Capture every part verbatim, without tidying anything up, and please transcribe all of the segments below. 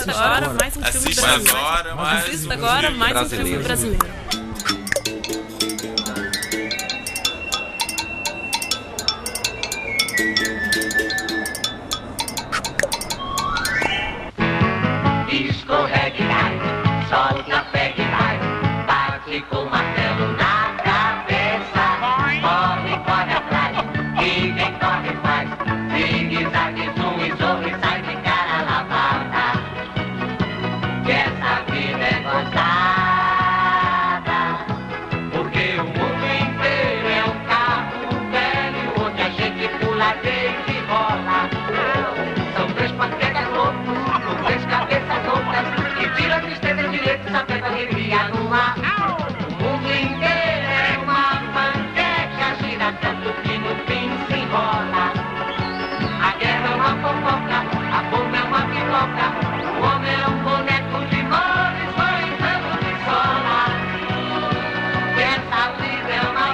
Assista agora mais um filme brasileiro. Assista agora mais um filme brasileiro. Escorregue, vai, solta, pegue, vai, bate com o martelo na cabeça. Corre, corre atrás, e quem corre faz zigue-zague, zoom e zorro e sai de cara lavada. Que essa vida é gozada, porque o mundo inteiro é um carro velho onde a gente pula, deita e rola. São três panquecas loucos com três cabeças loucas que tiram a tristeza direito, sapendo a alegria no ar. O mundo inteiro é uma panqueca, gira tanto que no fim se enrola. A guerra é uma fofoca, a fome é uma pipoca, o homem é um boneco de mole, só entrando de sola. Que essa vida é uma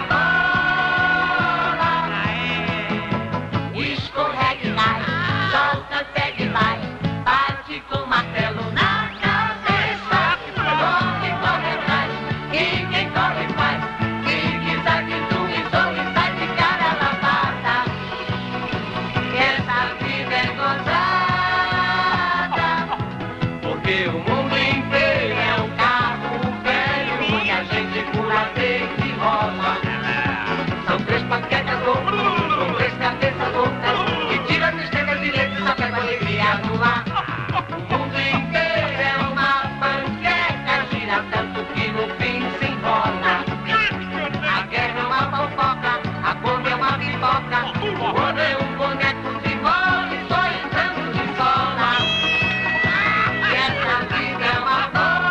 bola. Escorregue, vai, solta, pegue, vai, bate com o martelo na cabeça. Corre, corre atrás, e quem corre faz zigue-zague, zoom e zorro e sai de cara lavada. Que essa vida é gozada, porque o mundo inteiro é um carro velho onde a gente pula, deita e rola. São três panquecas loucas com três cabeças loucas que tiram a tristeza direito, sapendo a alegria no ar. O mundo inteiro é uma panqueca, gira tanto que no fim se enrola. A guerra é uma fofoca, a fome é uma pipoca, o homem é um boneco de mole, só entrando de sola. E essa vida é uma bola.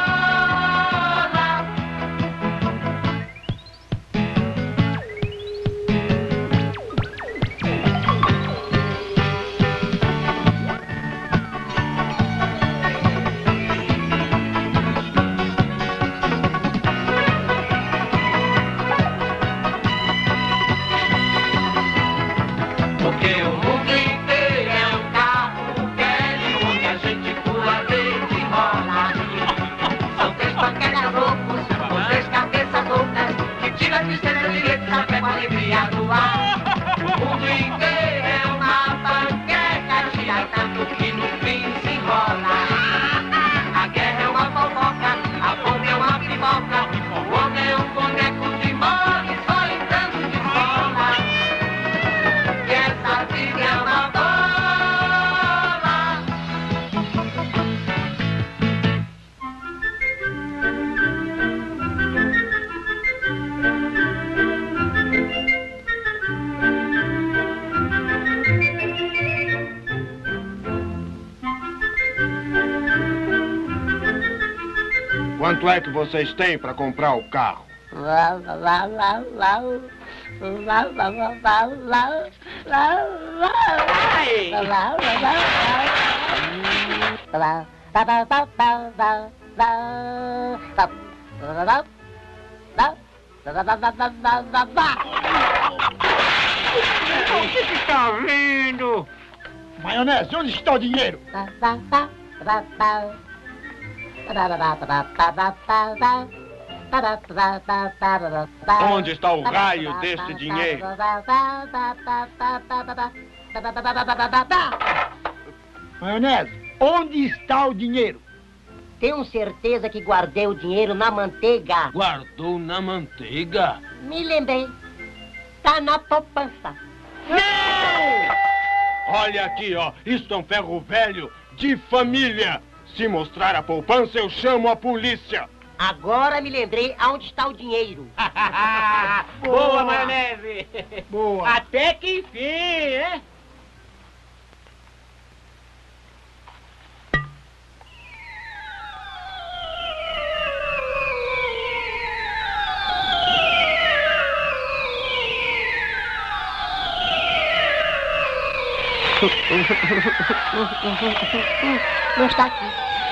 Porque o mundo inteiro é um carro velho onde a gente pula, deita e rola. São três panquecas loucos com três cabeças loucas que tiram a tristeza direito, sapendo a alegria do ar. O mundo inteiro é uma panqueca, gira tanto que no fim se enrola. A guerra é uma fofoca, a fome é uma pipoca, o homem é um boneco de mole, só entrando de sola. Que essa vida é uma bola. Quanto é que vocês têm para comprar o carro? Lá, lá, lá, lá, lá, lá, lá, lá, lá, lá, lá, lá, Ai! lá, lá, lá, lá, lá, lá, lá, lá, lá, lá, lá. O que que está vindo? Maionese, onde está o dinheiro? Onde está o raio desse dinheiro? Maionese, onde está o dinheiro? Tenho certeza que guardei o dinheiro na manteiga. Guardou na manteiga? Me lembrei. Tá na poupança. Não! Olha aqui, ó. Isso é um ferro velho de família. Se mostrar a poupança, eu chamo a polícia. Agora me lembrei aonde está o dinheiro. Boa, maionese! Boa. Até que enfim, hein? Não está aqui.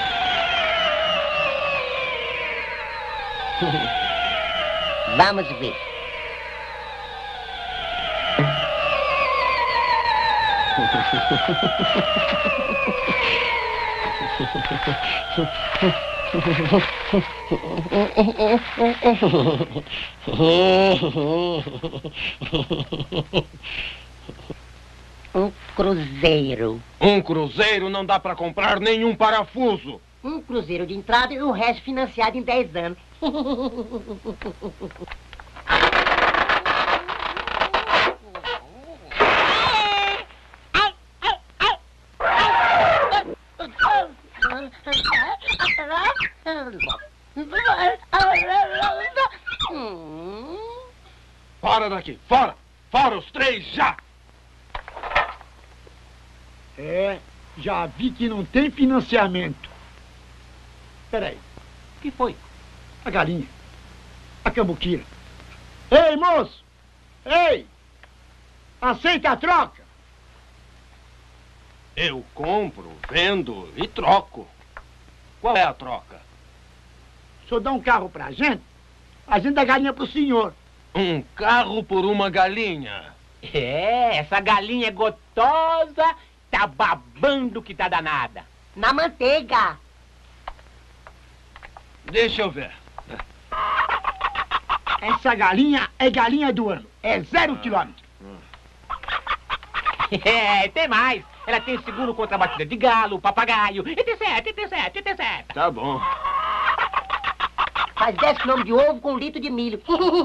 Vamos ver. Um cruzeiro. Um cruzeiro não dá pra comprar nenhum parafuso. Um cruzeiro de entrada e o resto financiado em dez anos. Fora daqui, fora! Fora os três, já! É, já vi que não tem financiamento. Peraí, O que foi? a galinha, a cambuquira. Ei, moço! Ei! Aceita a troca? Eu compro, vendo e troco. Qual é a troca? O senhor dá um carro pra gente, a gente dá galinha pro senhor. Um carro por uma galinha. É, essa galinha é gostosa, tá babando que tá danada. Na manteiga. Deixa eu ver. Essa galinha é galinha do ano. É zero quilômetro. É, tem mais. Ela tem seguro contra a batida de galo, papagaio, etc, etc, etc. Tá bom. Faz dez quilômetros de ovo com um litro de milho.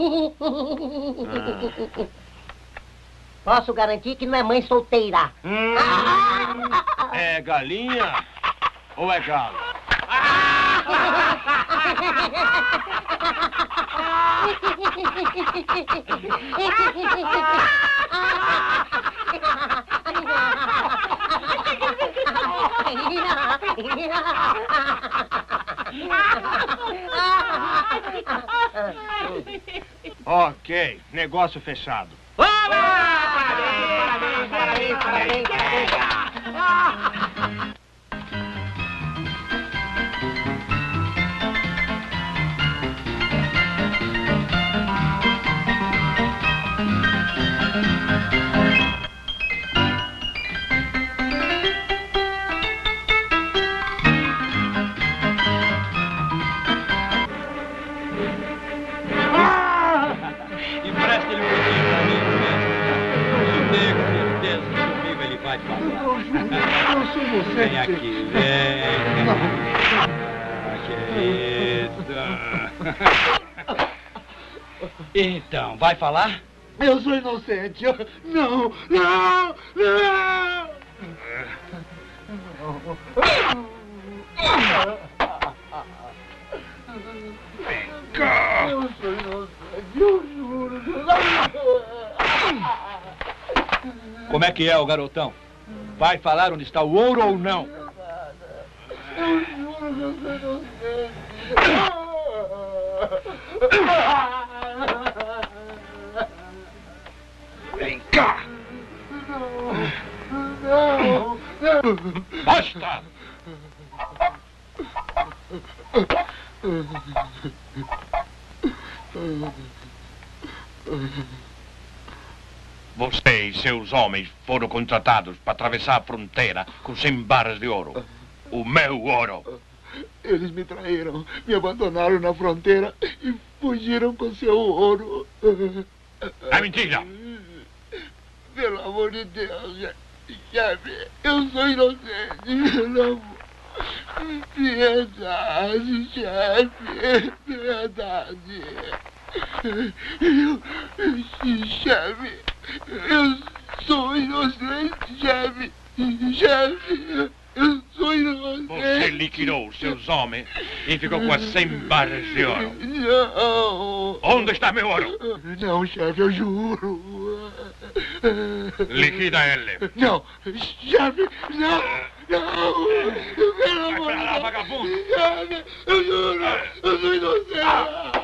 Ah. Posso garantir que não é mãe solteira. É galinha ou é galo? Ok, negócio fechado. Parabéns, parabéns, parabéns, parabéns. Empresta ele um pouquinho pra mim, mesmo. Eu tenho certeza que comigo ele vai falar. Eu sou você. Vem aqui, vem. Ah, que isso. Então, vai falar? Eu sou inocente. Eu... Não, não, não. Vem cá. Eu sou inocente, eu juro. Como é que é, o garotão? Vai falar onde está o ouro ou não? Eu juro que eu sou inocente. Vem cá. Não, não. Basta! Você e seus homens foram contratados para atravessar a fronteira com cem barras de ouro. O meu ouro. Eles me traíram, me abandonaram na fronteira e fugiram com seu ouro. É mentira! Pelo amor de Deus, chefe, eu sou inocente, pelo amor. Piedade, chefe, piedade. Eu, chefe, eu sou inocente, chefe, chefe, eu sou inocente. Você liquidou seus homens e ficou com as cem barras de ouro. Não. Onde está meu ouro? Não, chefe, eu juro. Liquida ele. Não, chefe, não, não. Pelo amor pra lá, de vagabundo. Deus. Chefe, eu juro, eu sou inocente.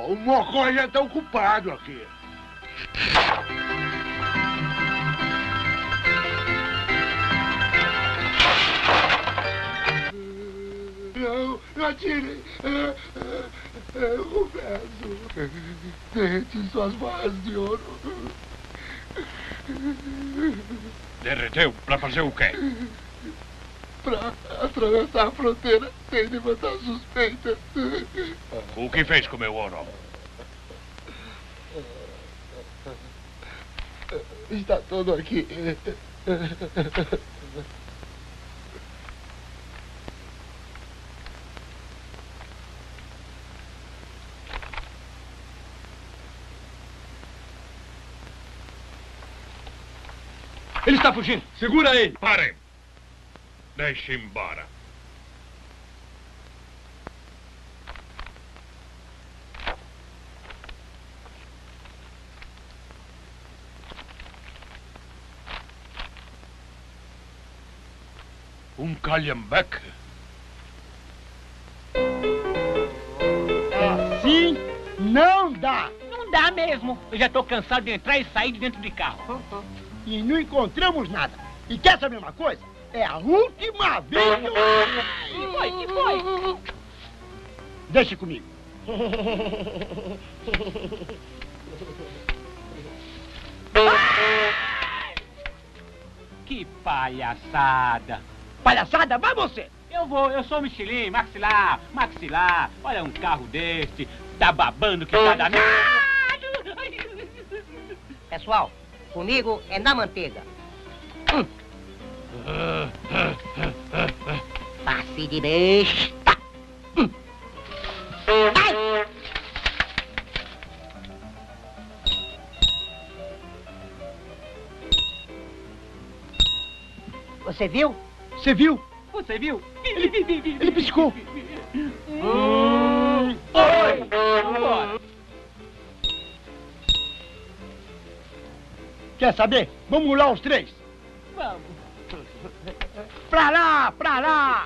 o Mocó já tá ocupado aqui. Não, não atire. Eu confesso. Derreti suas barras de ouro. Derreteu pra fazer o quê? Pra atravessar a fronteira sem levantar suspeita. O que fez com o meu ouro? Está todo aqui. Ele está fugindo. Segura ele. Parem. Deixe embora. Um calhambeque? Assim não dá. Não dá mesmo. Eu já tô cansado de entrar e sair de dentro de carro. E não encontramos nada. E quer saber uma coisa? É a última vez que eu... Que foi? Que foi? Deixa comigo. Que palhaçada. Palhaçada? Vai você. Eu vou, eu sou Michelin, maxilar, maxilar. Olha um carro desse, tá babando que tá danado. Pessoal, comigo é na manteiga. Hum. Passe de besta. Hum. Ai. Você viu? Você viu? Você viu? Ele, ele piscou. Hum. Oi! Vambora. Quer saber? Vamos lá os três. Vamos. Pra lá, pra lá.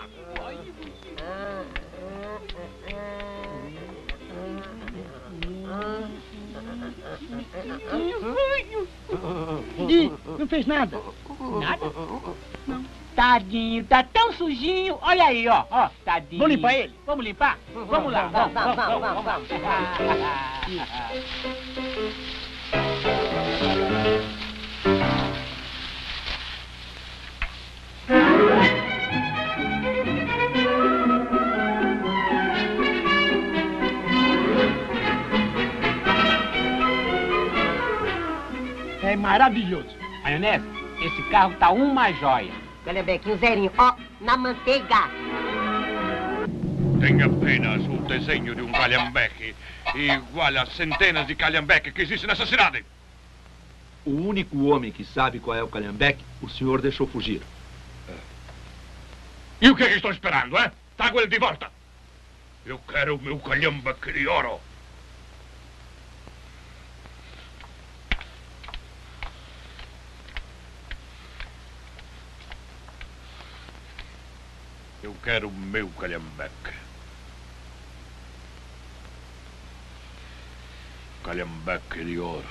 Ih, não fez nada. Nada? Não. Tadinho, tá tão sujinho. Olha aí, ó, ó, tadinho. Vamos limpar ele? Vamos limpar? Vamos lá, vamos, vamos, vamos, vamos. vamos. É maravilhoso. Maionese, esse carro tá uma joia. Calhambequinho zerinho, ó, na manteiga. Tem apenas o desenho de um calhambeque, igual a centenas de calhambeques que existem nessa cidade. O único homem que sabe qual é o calhambeque, o senhor deixou fugir. E o que é que estou esperando, é? Trago ele de volta. Eu quero o meu calhambeque de ouro. Eu quero o meu calhambeque. Calhambeque de ouro.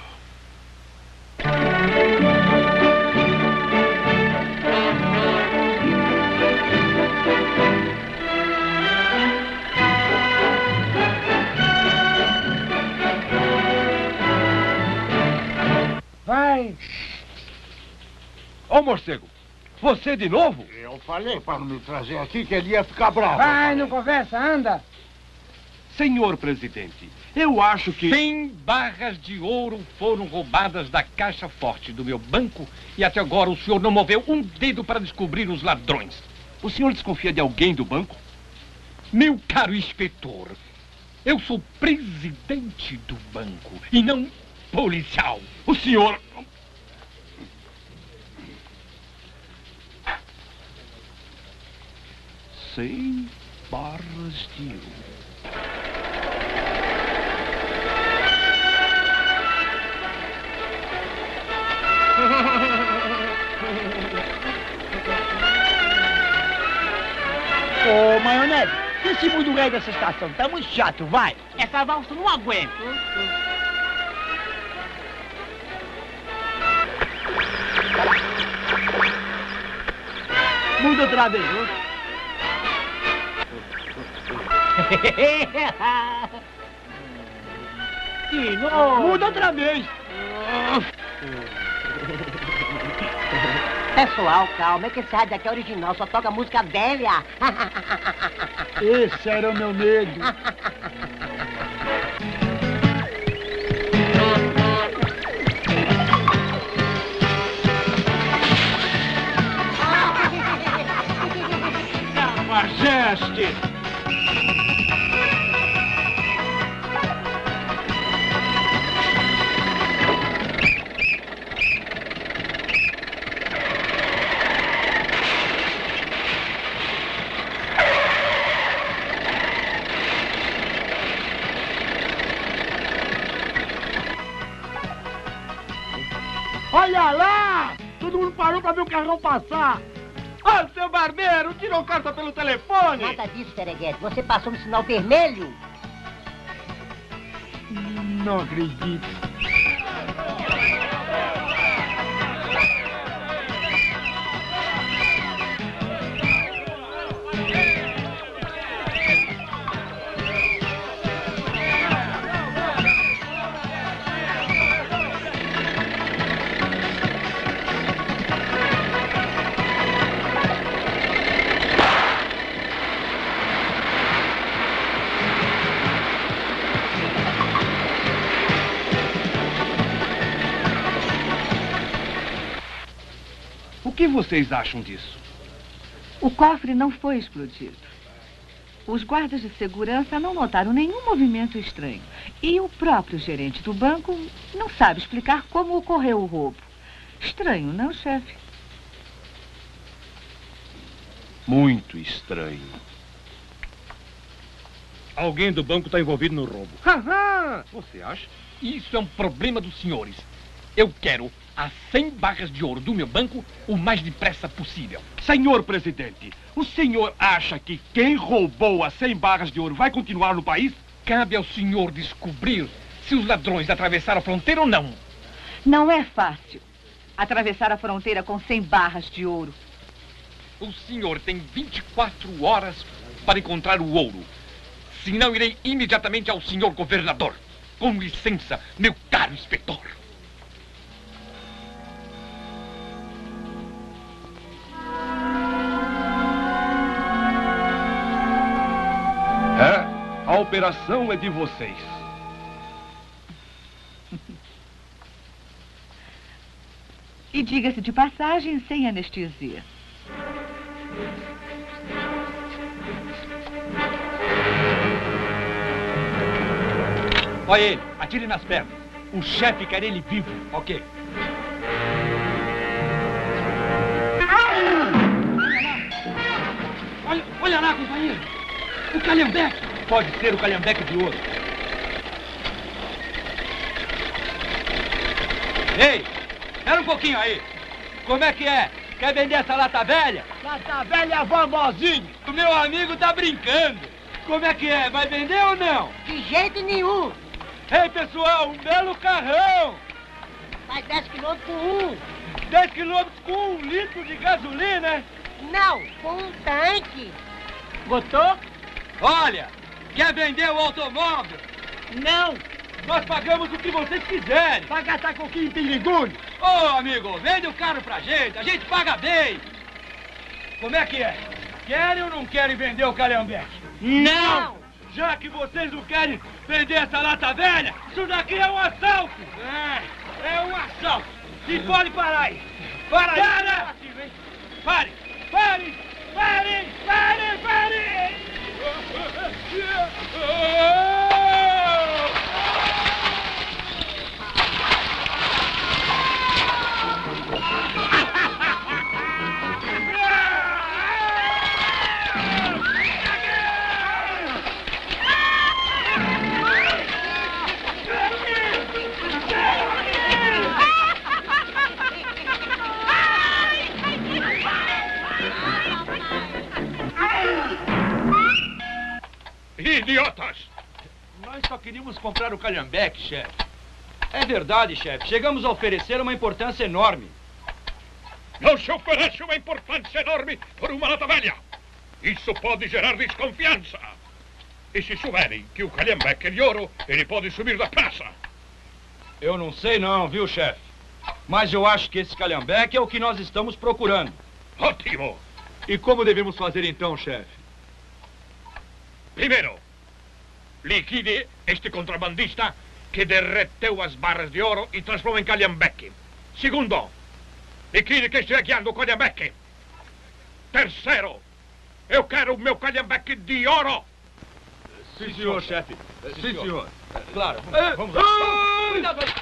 Vai. Ô, morcego, você de novo? Eu falei para não me trazer aqui que ele ia ficar bravo. Vai, não conversa, anda. Senhor presidente, eu acho que cem barras de ouro foram roubadas da caixa forte do meu banco e até agora o senhor não moveu um dedo para descobrir os ladrões. O senhor desconfia de alguém do banco? Meu caro inspetor, eu sou presidente do banco e não policial. O senhor... Cem barras de ouro. Ô, Maionese, que Esse mundo rei dessa estação tá muito chato, vai. Essa valsa não aguenta. Muda outra vez, viu? Que nojo. Muda outra vez. Pessoal, calma, é que esse rádio aqui é original, só toca música velha. Esse era o meu medo. Majeste! Olha lá! Todo mundo parou pra ver o carrão passar. Ah, seu barbeiro, tirou carta pelo telefone! Nada disso, Pereguete. Você passou no sinal vermelho. Não acredito. O que vocês acham disso? O cofre não foi explodido. Os guardas de segurança não notaram nenhum movimento estranho. E o próprio gerente do banco não sabe explicar como ocorreu o roubo. Estranho, não, chefe? Muito estranho. Alguém do banco está envolvido no roubo. Haha! Você acha? Isso é um problema dos senhores. Eu quero as cem barras de ouro do meu banco o mais depressa possível. Senhor presidente, o senhor acha que quem roubou as cem barras de ouro vai continuar no país? Cabe ao senhor descobrir se os ladrões atravessaram a fronteira ou não. Não é fácil atravessar a fronteira com cem barras de ouro. O senhor tem vinte e quatro horas para encontrar o ouro. Senão irei imediatamente ao senhor governador. Com licença, meu caro inspetor. É, a operação é de vocês. E diga-se de passagem, sem anestesia. Olha ele, atire nas pernas. O chefe quer ele vivo. Ok. Olha, olha lá, companheiro. O calhambeque. Pode ser o calhambeque de ouro. Ei, espera um pouquinho aí. Como é que é? Quer vender essa lata velha? Lata velha vovozinho. O meu amigo tá brincando. Como é que é? Vai vender ou não? De jeito nenhum. Ei, pessoal, um belo carrão. Faz dez quilômetros com um. dez quilômetros com um litro de gasolina? Não, com um tanque. Botou? Olha, quer vender o automóvel? Não. Nós pagamos o que vocês quiserem. Vai gastar coquinho em pirigulho. Ô, oh, amigo, vende o carro pra gente. A gente paga bem. Como é que é? Querem ou não querem vender o calhambeque? Não. Já que vocês não querem vender essa lata velha, isso daqui é um assalto. É, é um assalto. E pode parar aí. Para aí. Para! Pare! Pare! Pare! Pare! Pare! idiotas! Nós só queríamos comprar o calhambeque, chefe. É verdade, chefe. Chegamos a oferecer uma importância enorme. Não se oferece uma importância enorme por uma lata velha. Isso pode gerar desconfiança. E se souberem que o calhambeque é de ouro, ele pode subir da praça. Eu não sei não, viu, chefe? Mas eu acho que esse calhambeque é o que nós estamos procurando. Ótimo! E como devemos fazer então, chefe? Primeiro, liquide este contrabandista que derreteu as barras de ouro e transformou em calhambeque. Segundo, liquide quem estiver guiando o calhambeque. Terceiro, eu quero o meu calhambeque de ouro. Sim, senhor, chefe. Sim, senhor. Claro. Vamos lá. Cuidado aí.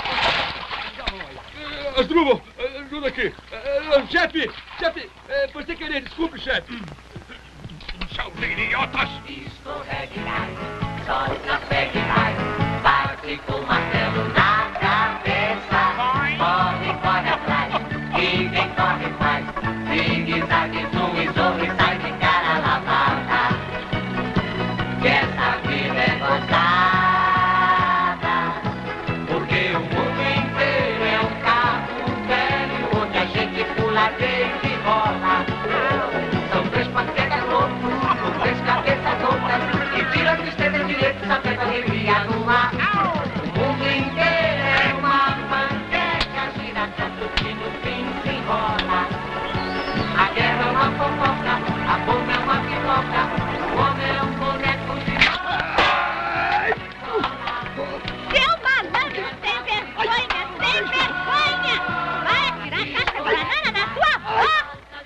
Asdrubal, ajuda aqui. Chefe, chefe, foi sem querer, desculpe, chefe. São idiotas. Escorreguidade, só escorreguidade, bate com o martelo na cabeça. Corre, corre atrás, e quem corre faz. Zigue-zague, zoom e zoom e sai de cara lavada. Que essa vida é gozada, porque o mundo inteiro é um carro velho, onde a gente pula, deita e rola. São três panquecas loucos, três cabeças loucas, que tira a tristeza direita, só pega alegria no ar. O mundo inteiro é uma panqueca, gira tanto que no fim se enrola. A guerra é uma fofoca, a bomba é uma pipoca, o homem é um boneco de Seu malandro sem vergonha, sem vergonha! Vai atirar a casca de banana na sua avó!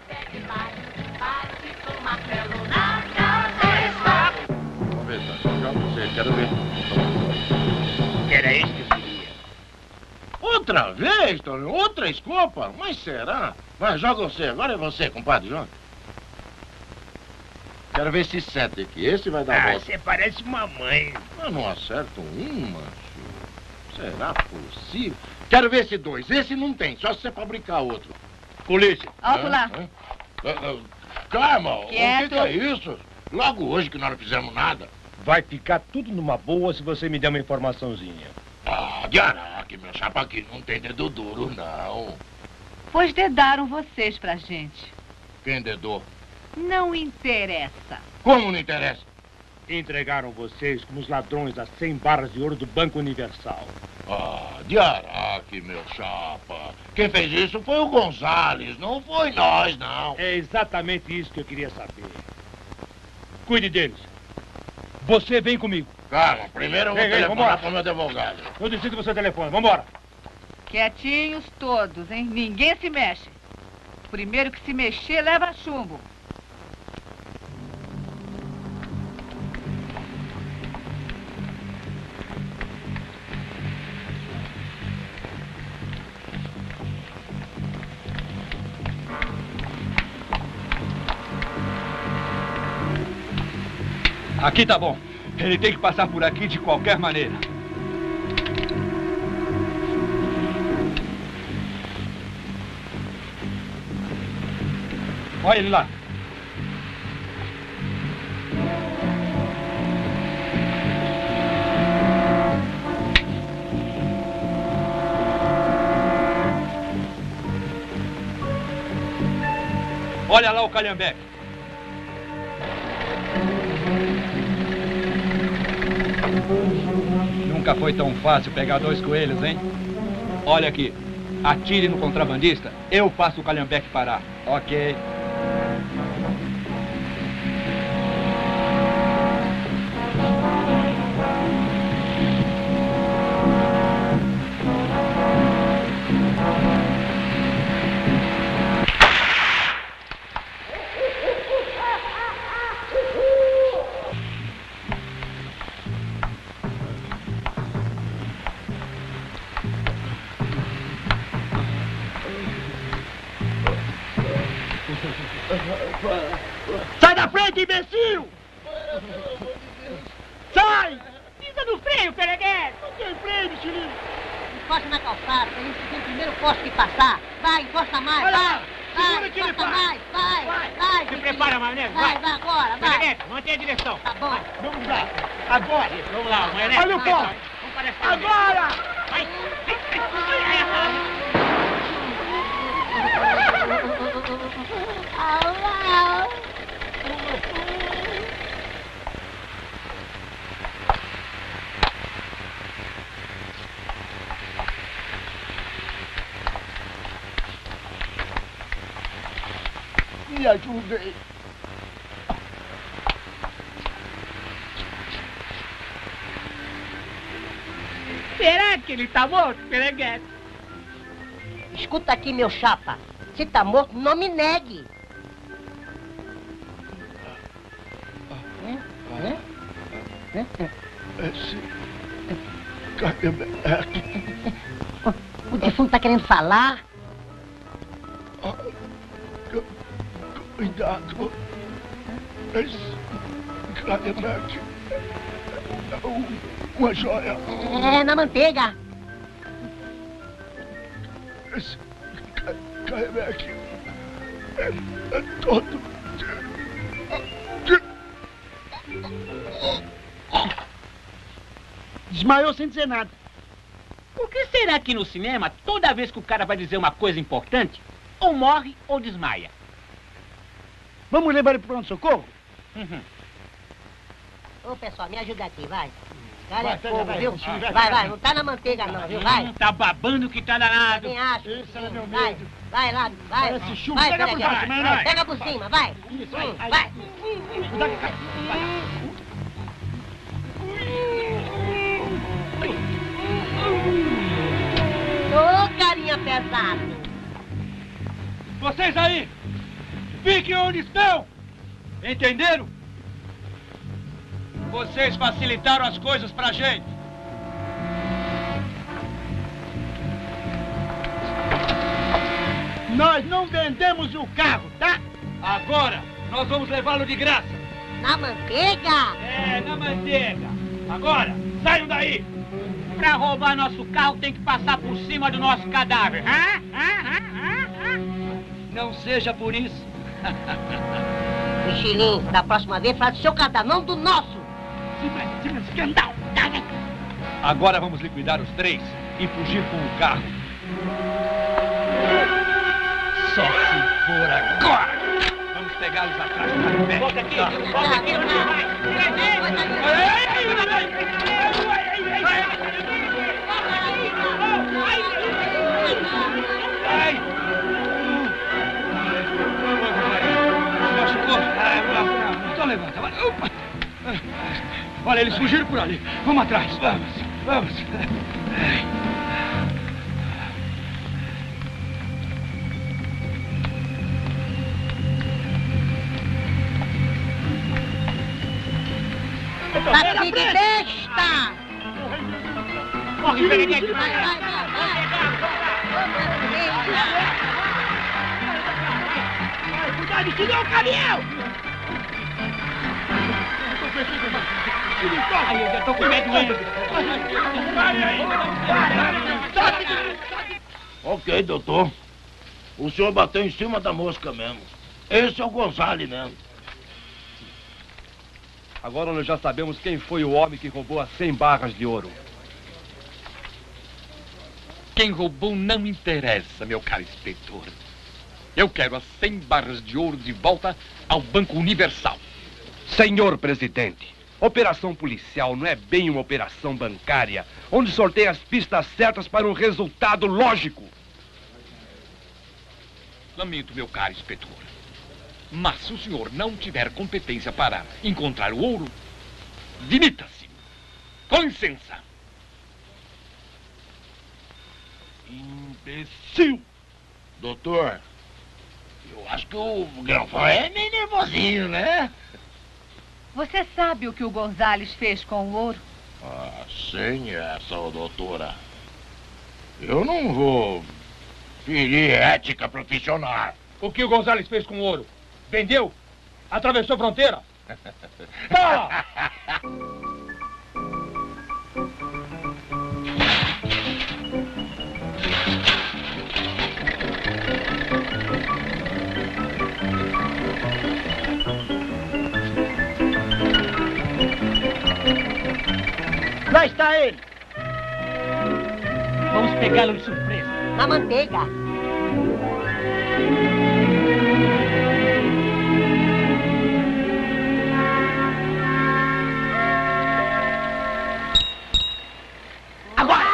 Vamos ver, tá? Já você, quero ver. Era isso que eu queria. Outra vez, Tony? Outra escopa? Mas será? Vai, joga você. Agora é você, compadre, joga. Quero ver esse sete aqui. Esse vai dar Ah, volta. você parece mamãe. Eu não acerto um, macho. Será possível? Quero ver esse dois. Esse não tem, só se você fabricar outro. Polícia. Alto lá. Hã? Hã? Hã? Calma, o que, Quieto. que é isso? Logo hoje que nós não fizemos nada. Vai ficar tudo numa boa se você me der uma informaçãozinha. Ah, de Araque, meu chapa, aqui não tem dedo duro, não. Pois dedaram vocês pra gente. Quem dedou? Não interessa. Como não interessa? Entregaram vocês como os ladrões das cem barras de ouro do Banco Universal. Ah, de Araque, meu chapa. Quem fez isso foi o Gonzales, não foi nós, não. É exatamente isso que eu queria saber. Cuide deles. Você vem comigo. Calma, primeiro eu vou Vem, vem, telefonar vambora. para o meu advogado. Eu decido o seu telefone. Vambora. Quietinhos todos, hein? Ninguém se mexe. Primeiro que se mexer, leva chumbo. Aqui tá bom. Ele tem que passar por aqui de qualquer maneira. Olha ele lá. Olha lá o calhambeque. Nunca foi tão fácil pegar dois coelhos, hein? Olha aqui. Atire no contrabandista, eu faço o calhambeque parar. Ok. Sai da frente, imbecil! Sai! Pisa no freio, Pereguete! Não tem freio, Michelin! Encosta na calçada, pra gente seguir o primeiro poste que passar. Vai, encosta mais, Olha vai! lá! Segura que ele vai. Vai, vai, vai, vai. Se prepara, maionese, Vai, vai. vai agora, vai. Presidente, mantém a direção. Tá bom. Vamos lá. Agora. Vamos lá, maionese. Olha o vai, pó. vai. Vamos parecer um Agora. Vai, vai, vai. Me ajudem. Será que ele tá morto, Pereguete? Escuta aqui, meu chapa. Se tá morto, não me negue. Esse... Carebeque. O defunto tá querendo falar? Cuidado. Esse Carebeque é uma joia. É, na manteiga. Esse Carebeque é, é todo... Desmaiou sem dizer nada. Por que será que no cinema, toda vez que o cara vai dizer uma coisa importante, ou morre ou desmaia? Vamos levar ele pro pronto-socorro? Uhum. Ô, pessoal, me ajuda aqui, vai. Cara, Vai, é vai, fogo, vai, viu? vai, Vai, vai, vai, não tá na manteiga não, viu? Vai. Hum, tá babando que tá danado. Também acho. Esse era meu Vai, medo. vai lá, vai. Parece chuva. Vai, Pega por Pereguete. baixo, maionese. Pega por cima, vai. Isso, Hum, aí. vai. Ô, carinha pesado. Vocês aí, fiquem onde estão. Entenderam? Vocês facilitaram as coisas pra gente. Nós não vendemos o carro, tá? Agora, nós vamos levá-lo de graça. Na manteiga? É, na manteiga. Agora, saiam daí. Pra roubar nosso carro tem que passar por cima do nosso cadáver. Hã? Hã? Hã? Hã? Hã? Não seja por isso. Michelin, da próxima vez fala do seu cadáver, não do nosso. Escandal. Agora vamos liquidar os três e fugir com o carro. Só se for agora. Vamos pegá-los atrás do carro. Volta aqui, volta aqui, onde vai? Machucou? Então levanta, vai. Opa. Olha, eles fugiram por ali. Vamos atrás. Vamos, vamos. Tá de besta! Corre, Pereguete, Vai, vai, vai, vai. Cuidado, que não, caminhão! Ai, eu já tô com medo mesmo. Ok, doutor. O senhor bateu em cima da mosca mesmo. Esse é o Gonzales mesmo. Agora nós já sabemos quem foi o homem que roubou as cem barras de ouro. Quem roubou não interessa, meu caro inspetor. Eu quero as cem barras de ouro de volta ao Banco Universal. Senhor presidente, operação policial não é bem uma operação bancária, onde sorteia as pistas certas para um resultado lógico. Lamento, meu caro inspetor. Mas se o senhor não tiver competência para encontrar o ouro, dimita-se. Com licença. Imbecil! Doutor, eu acho que o Granfão é meio nervosinho, né? Você sabe o que o Gonzales fez com o ouro? Ah, sem essa, ô, doutora. Eu não vou ferir ética profissional. O que o Gonzales fez com o ouro? Vendeu? Atravessou a fronteira? Fala! Lá está ele. Vamos pegá-lo de surpresa. Na manteiga. Agora!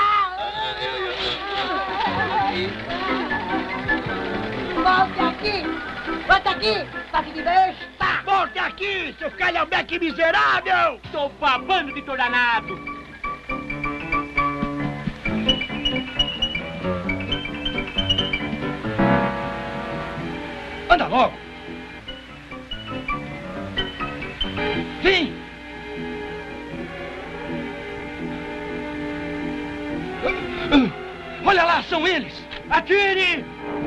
Volte aqui! Volte aqui, passe de besta! Volte aqui, seu calhambeque miserável! Estou babando de tornado! Anda logo! Vem! Olha lá, são eles! Atire!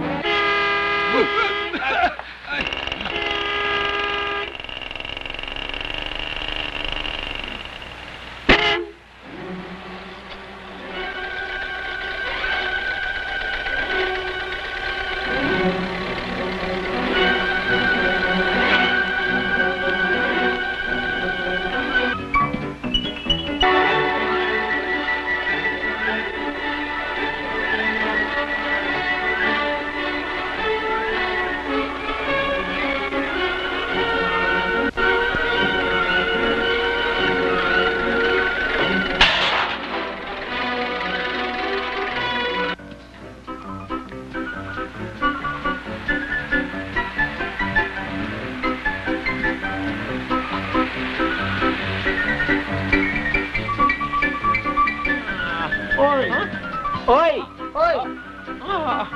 Oi! Oi! Oi! Ah.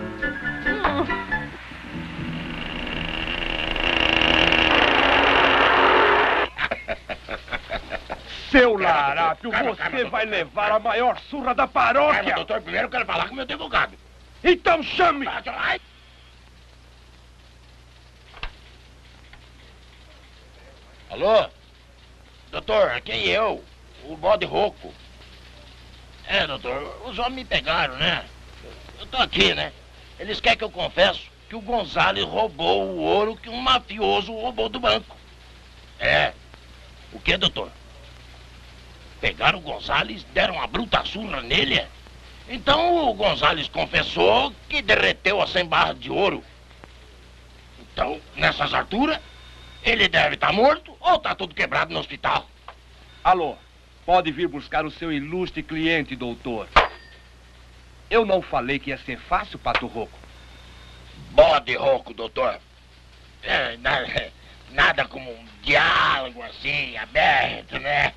Seu larápio, Calma, você calma, doutor. vai levar a maior surra da paróquia! Calma, doutor, primeiro eu quero falar com o meu advogado. Então chame! Ai. Alô? Doutor, quem eu? O bode rouco. É, doutor, os homens me pegaram, né? Eu tô aqui, né? Eles querem que eu confesse que o Gonzales roubou o ouro que um mafioso roubou do banco. É. O que, doutor? Pegaram o Gonzales, deram uma bruta surra nele? Então o Gonzales confessou que derreteu as cem barras de ouro. Então, nessas alturas, ele deve estar morto ou está tudo quebrado no hospital? Alô, pode vir buscar o seu ilustre cliente, doutor. Eu não falei que ia ser fácil, Pato Rouco. Bode rouco, doutor. É, nada, nada como um diálogo assim, aberto, né?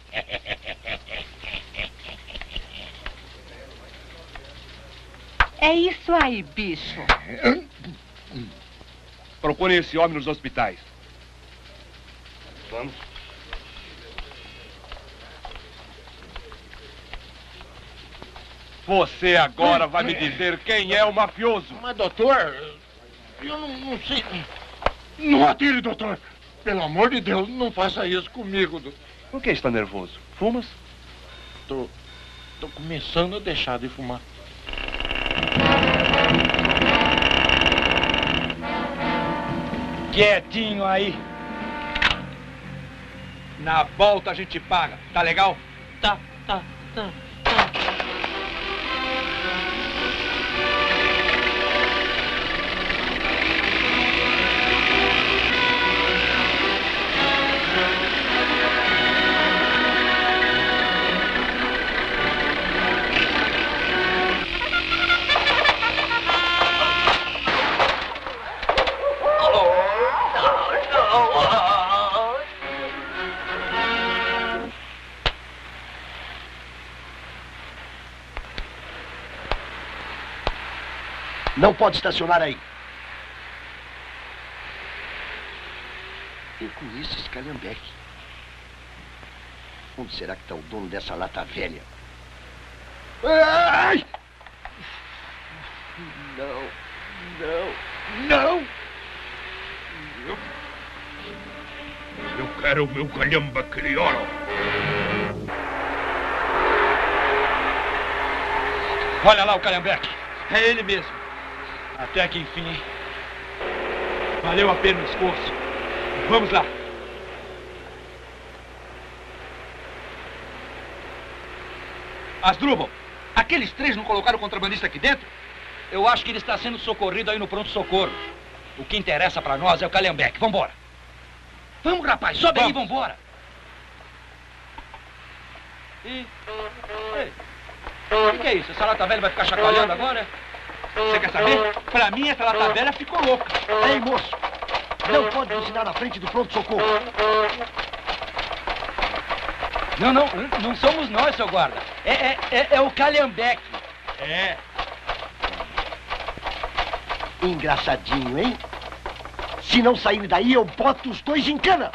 É isso aí, bicho. Procure esse homem nos hospitais. Vamos. Você agora vai me dizer quem é o mafioso. Mas, doutor, eu não, não sei... Não atire, doutor. Pelo amor de Deus, não faça isso comigo, doutor. Por que está nervoso? Fumas? Tô, tô começando a deixar de fumar. Quietinho aí. Na volta a gente paga, tá legal? Tá, tá, tá. Não pode estacionar aí. Eu conheço esse calhambeque. Onde será que está o dono dessa lata velha? Ai! Não, não, não! Eu, eu quero o meu calhamba crioulo. Olha lá o calhambeque. É ele mesmo. Até que enfim, hein? Valeu a pena o esforço. Vamos lá. Asdrubal, aqueles três não colocaram o contrabandista aqui dentro? Eu acho que ele está sendo socorrido aí no pronto-socorro. O que interessa pra nós é o Calhambeque. Vambora. Vamos, rapaz, sobe Vamos. aí, vambora. E... Ei, o que, que é isso? Essa lata velha vai ficar chacoalhando agora? Você quer saber? Pra mim, essa lata velha ficou louca. Ei, moço, não pode buzinar na frente do pronto-socorro. Não, não, não somos nós, seu guarda. É, é, é, é o Calhambeque. É. Engraçadinho, hein? Se não saírem daí, eu boto os dois em cana.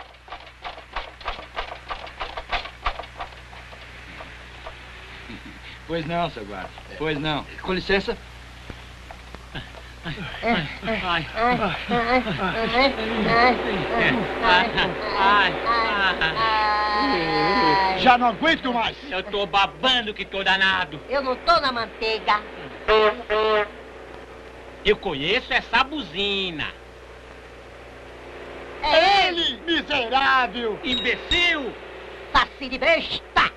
Pois não, seu guarda. Pois não. Com licença. Já não aguento mais. Eu tô babando que tô danado. Eu não tô na manteiga. Eu conheço essa buzina. É ele, miserável! Imbecil! Passe de besta!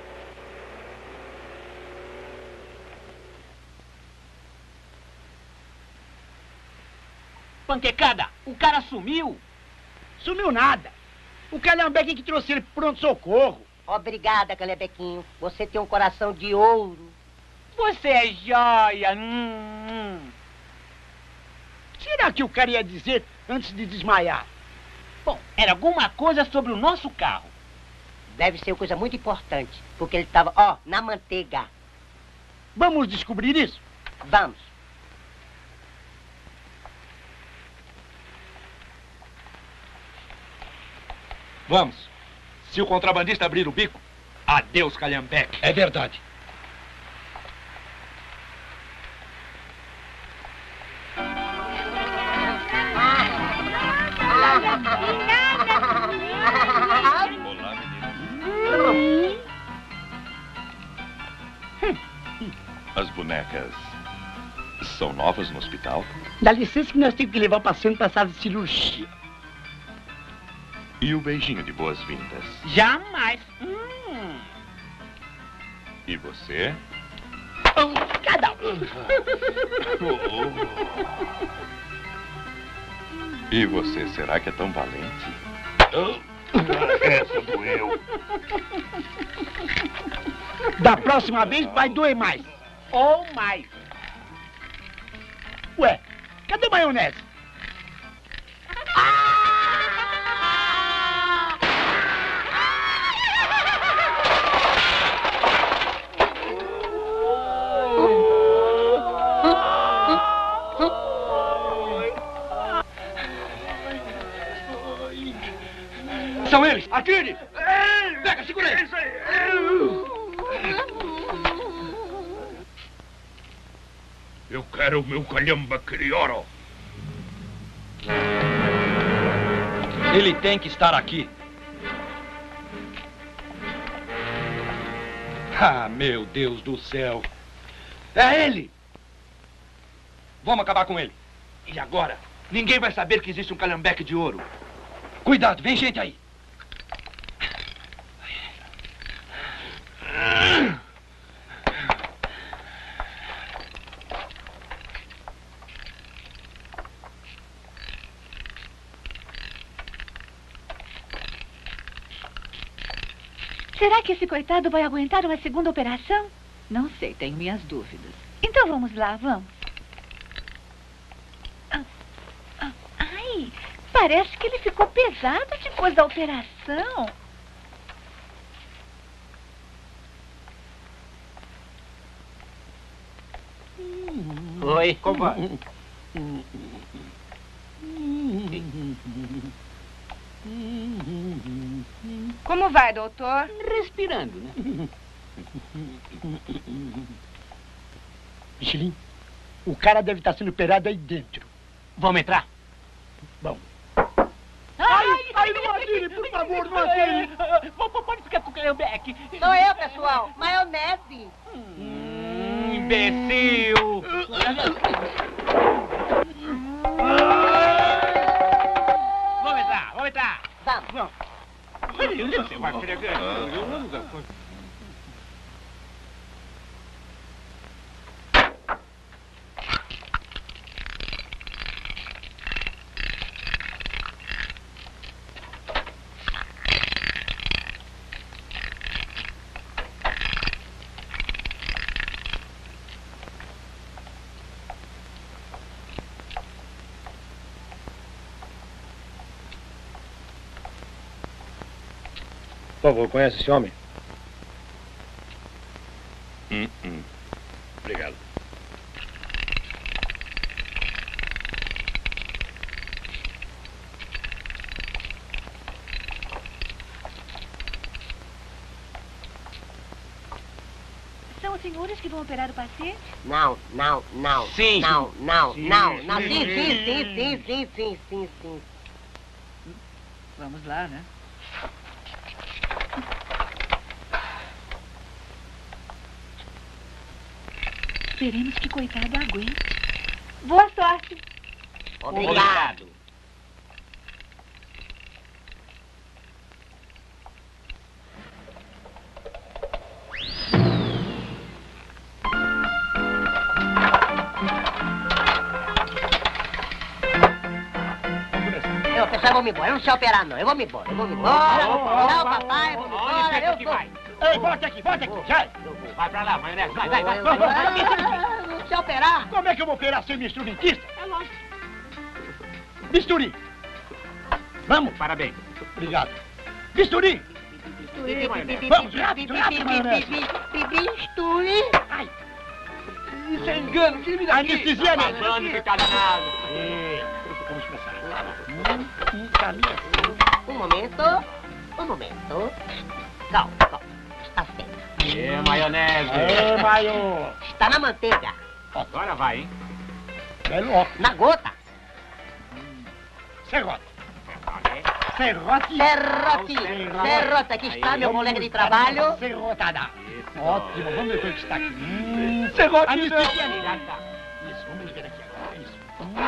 Panquecada, o cara sumiu. Sumiu nada. O Calhambeque que trouxe ele pro pronto-socorro. Obrigada, Calhambequinho. Você tem um coração de ouro. Você é joia. Hum, hum. Será que o cara ia dizer antes de desmaiar? Bom, era alguma coisa sobre o nosso carro. Deve ser coisa muito importante, porque ele estava, ó, na manteiga. Vamos descobrir isso? Vamos. Vamos. Se o contrabandista abrir o bico, adeus, Calhambeque. É verdade. Olá, meninas. As bonecas são novas no hospital? Dá licença que nós temos que levar o paciente para a sala de cirurgia. E o beijinho de boas-vindas? Jamais. Hum. E você? Cada um. E você, será que é tão valente? Essa doeu. Da próxima vez vai doer mais. Ou mais. Ué, cadê a maionese? São eles! Atire! Pega, segura ele! Eu quero o meu Calhambeque de ouro. Ele tem que estar aqui. Ah, meu Deus do céu! É ele! Vamos acabar com ele. E agora? Ninguém vai saber que existe um Calhambeque de ouro. Cuidado, vem gente aí. Será que esse coitado vai aguentar uma segunda operação? Não sei, tenho minhas dúvidas. Então vamos lá, vamos. Ah, ah, ai, parece que ele ficou pesado depois da operação. Oi. Como vai? Como vai, doutor? Respirando, né? Michelin, o cara deve estar sendo operado aí dentro. Vamos entrar? Vamos. Ai, ai, não atire, por favor, não atire. Pode ficar com o Calhambeque. Sou eu, pessoal. Maionese. Hum, imbecil. Vamos entrar, vamos entrar. Vamos. Você vai Por favor, conhece esse homem? Hum, hum. Obrigado. São os senhores que vão operar o paciente? Não, não, não. Sim. Não, não, Sim, não, não. sim, Sim, sim. sim, sim, sim, sim, sim, sim, sim. Vamos lá, né? Esperemos que coitado aguente. Boa sorte. Obrigado. Eu, pessoal, eu vou me embora. Eu não sei operar, não. Eu vou me embora. Eu vou me embora. Tchau, papai. Eu vou me embora. Eu vou. Ei, volta aqui, volta aqui. Sai. Vai pra lá, maionese. Vai, vai, vai. Vai, vai, vai. Ah, não sei operar. Como é que eu vou operar sem instrumentista? É lógico. Bisturi. Vamos. Parabéns. Obrigado. Bisturi. Vamos, rápido, rápido, maionese. Bisturi. Ai. Isso é engano. Tira-me daqui. Anestesia, né? Babando, fica danado. Vamos começar. Um momento. Um momento. Calma, calma. Está certo. É, maionese. É, maio. Está na manteiga. Agora vai, hein? Belo óculos. Na gota. Serrote. Serrote. Serrote. Serrote. Aqui está meu colega de trabalho. Serrotada. Ótimo. Vamos ver o que está aqui. Hum, serrote. Anestesia nele. Isso, vamos ver aqui agora. Isso.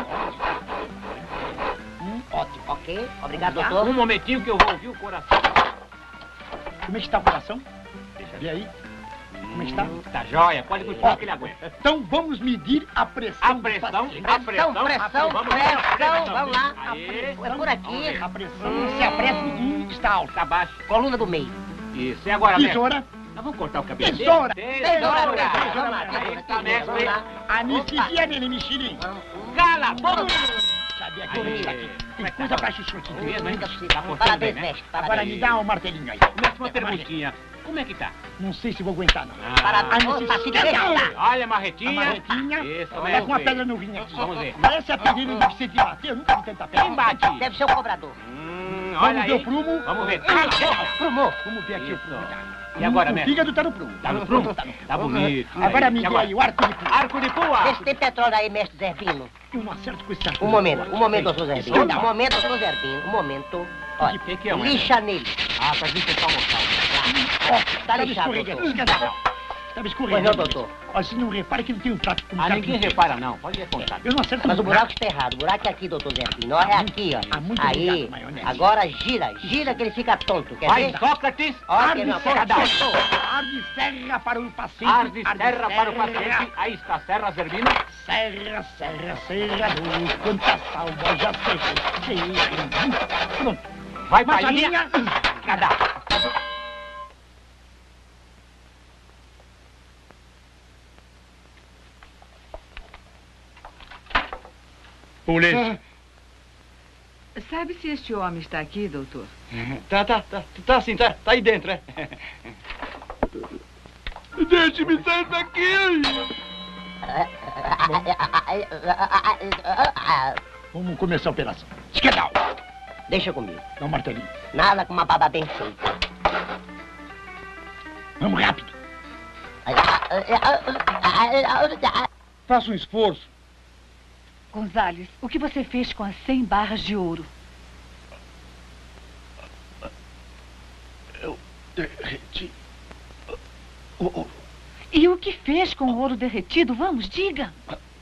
Hum, ótimo. Ok. Obrigado, doutor. Um momentinho que eu vou ouvir o coração. Como é que está o coração? Deixa eu ver aí. Como é que está? Tá jóia. Pode continuar que ele aguenta. Então vamos medir a pressão. A pressão, do a pressão, Pressão, pressão, vamos ver a pressão. Vamos lá. Aí. É por aqui. A pressão, se a pressão está alta. Tá baixo. Coluna do meio. Isso. E agora, mestre? Tesoura. Nós vamos cortar o cabelo dele? Tesoura. Tesoura, tesoura. Vamos lá, Aí tesoura, está, tesoura. mestre. Vamos lá. Anestesia nele, mexilhinho. Cala a boca! Sabia que Aí. isso aqui. Tem coisa pra chuchu aqui. Mesmo, hein? Nunca possível. Tá cortando Parabéns, bem, né? mestre. Agora Parabéns. me dá um martelinho aí. Mestre, uma perguntinha. Como é que tá? Não sei se vou aguentar, não. Parabéns. Ah, Opa, se não. deixa. Olha a marretinha. A marretinha. Isso, Tá mestre. com uma pedra no rim aqui. Vamos ver. Parece a pedreira do Vicente bater. Eu nunca vi tanta pedra. Quem bate? Deve ser o cobrador. Hum, olha Vamos ver aí. o prumo. Vamos ver. Cala a boca. Prumou. Vamos ver aqui o Isso. prumo. E agora, o mestre? fígado tá no prumo. Tá no prumo? Tá bonito. Agora Aí. me E dê agora? aí o arco de prumo. Arco de pua. Vê se tem petróleo aí, mestre Zerbino. Eu não acerto com esse arco. Um momento, um momento, doutor Zerbino. Esquerda. Um momento, doutor Zerbino. Um momento. Olha, Que que é, mãe? lixa nele. Ah, pra desinfetar o local. Tá Estava lixado, escorregando. doutor. Esquerda. Estava Pois escorregando. não, doutor. Olha, se não repara que não tem um trato com Ah, ninguém repara, não. Pode contar. Eu não acerto Mas no o buraco está errado. O buraco é aqui, doutor Zerbino. Ó, é aqui, ó. Ah, muito Aí, obrigado, maionese. agora gira. Gira que ele fica tonto. Quer Vai, ver? Sócrates. Ó, que Arde não, serra, doutor. arde serra para o paciente. Arde serra para o paciente. Aí está a serra, Zerbino. Serra, serra, serra, luz, quanta salva, já sei. Pronto. Vai, palhinha. Passadinha. Cadá. Polícia. Sabe se este homem está aqui, doutor? Tá, tá, tá. Tá sim, tá. Tá aí dentro, é. Deixe-me sair daqui! Vamos começar a operação. Esquerdal. Deixa comigo. Dá um martelinho. Nada com uma baba bem feita. Vamos rápido. Faça um esforço. Gonzales, o que você fez com as cem barras de ouro? Eu derreti o ouro. E o que fez com o ouro derretido? Vamos, diga.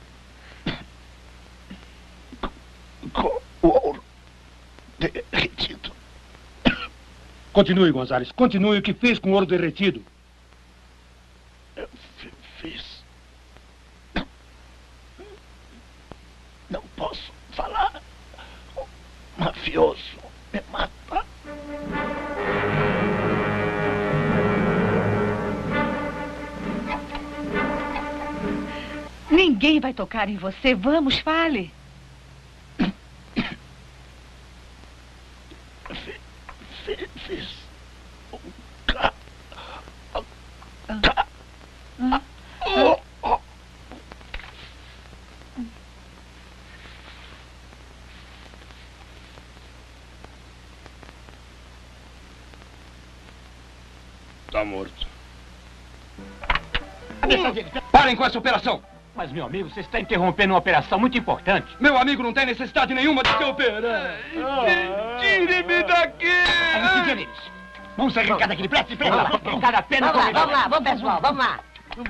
Com o ouro derretido. Continue, Gonzales. Continue. O que fez com o ouro derretido? Eu fiz. Não, não posso falar. O mafioso me mata. Ninguém vai tocar em você. Vamos, fale. Fiz, fiz um Está morto. Parem com essa operação! Mas, meu amigo, você está interrompendo uma operação muito importante. Meu amigo não tem necessidade nenhuma de se operar. Tire-me daqui! Tire eles. Vamos arrancar daquele prato de presa. Cada pena Vamos lá, vamos lá, vamos pessoal, vamos lá.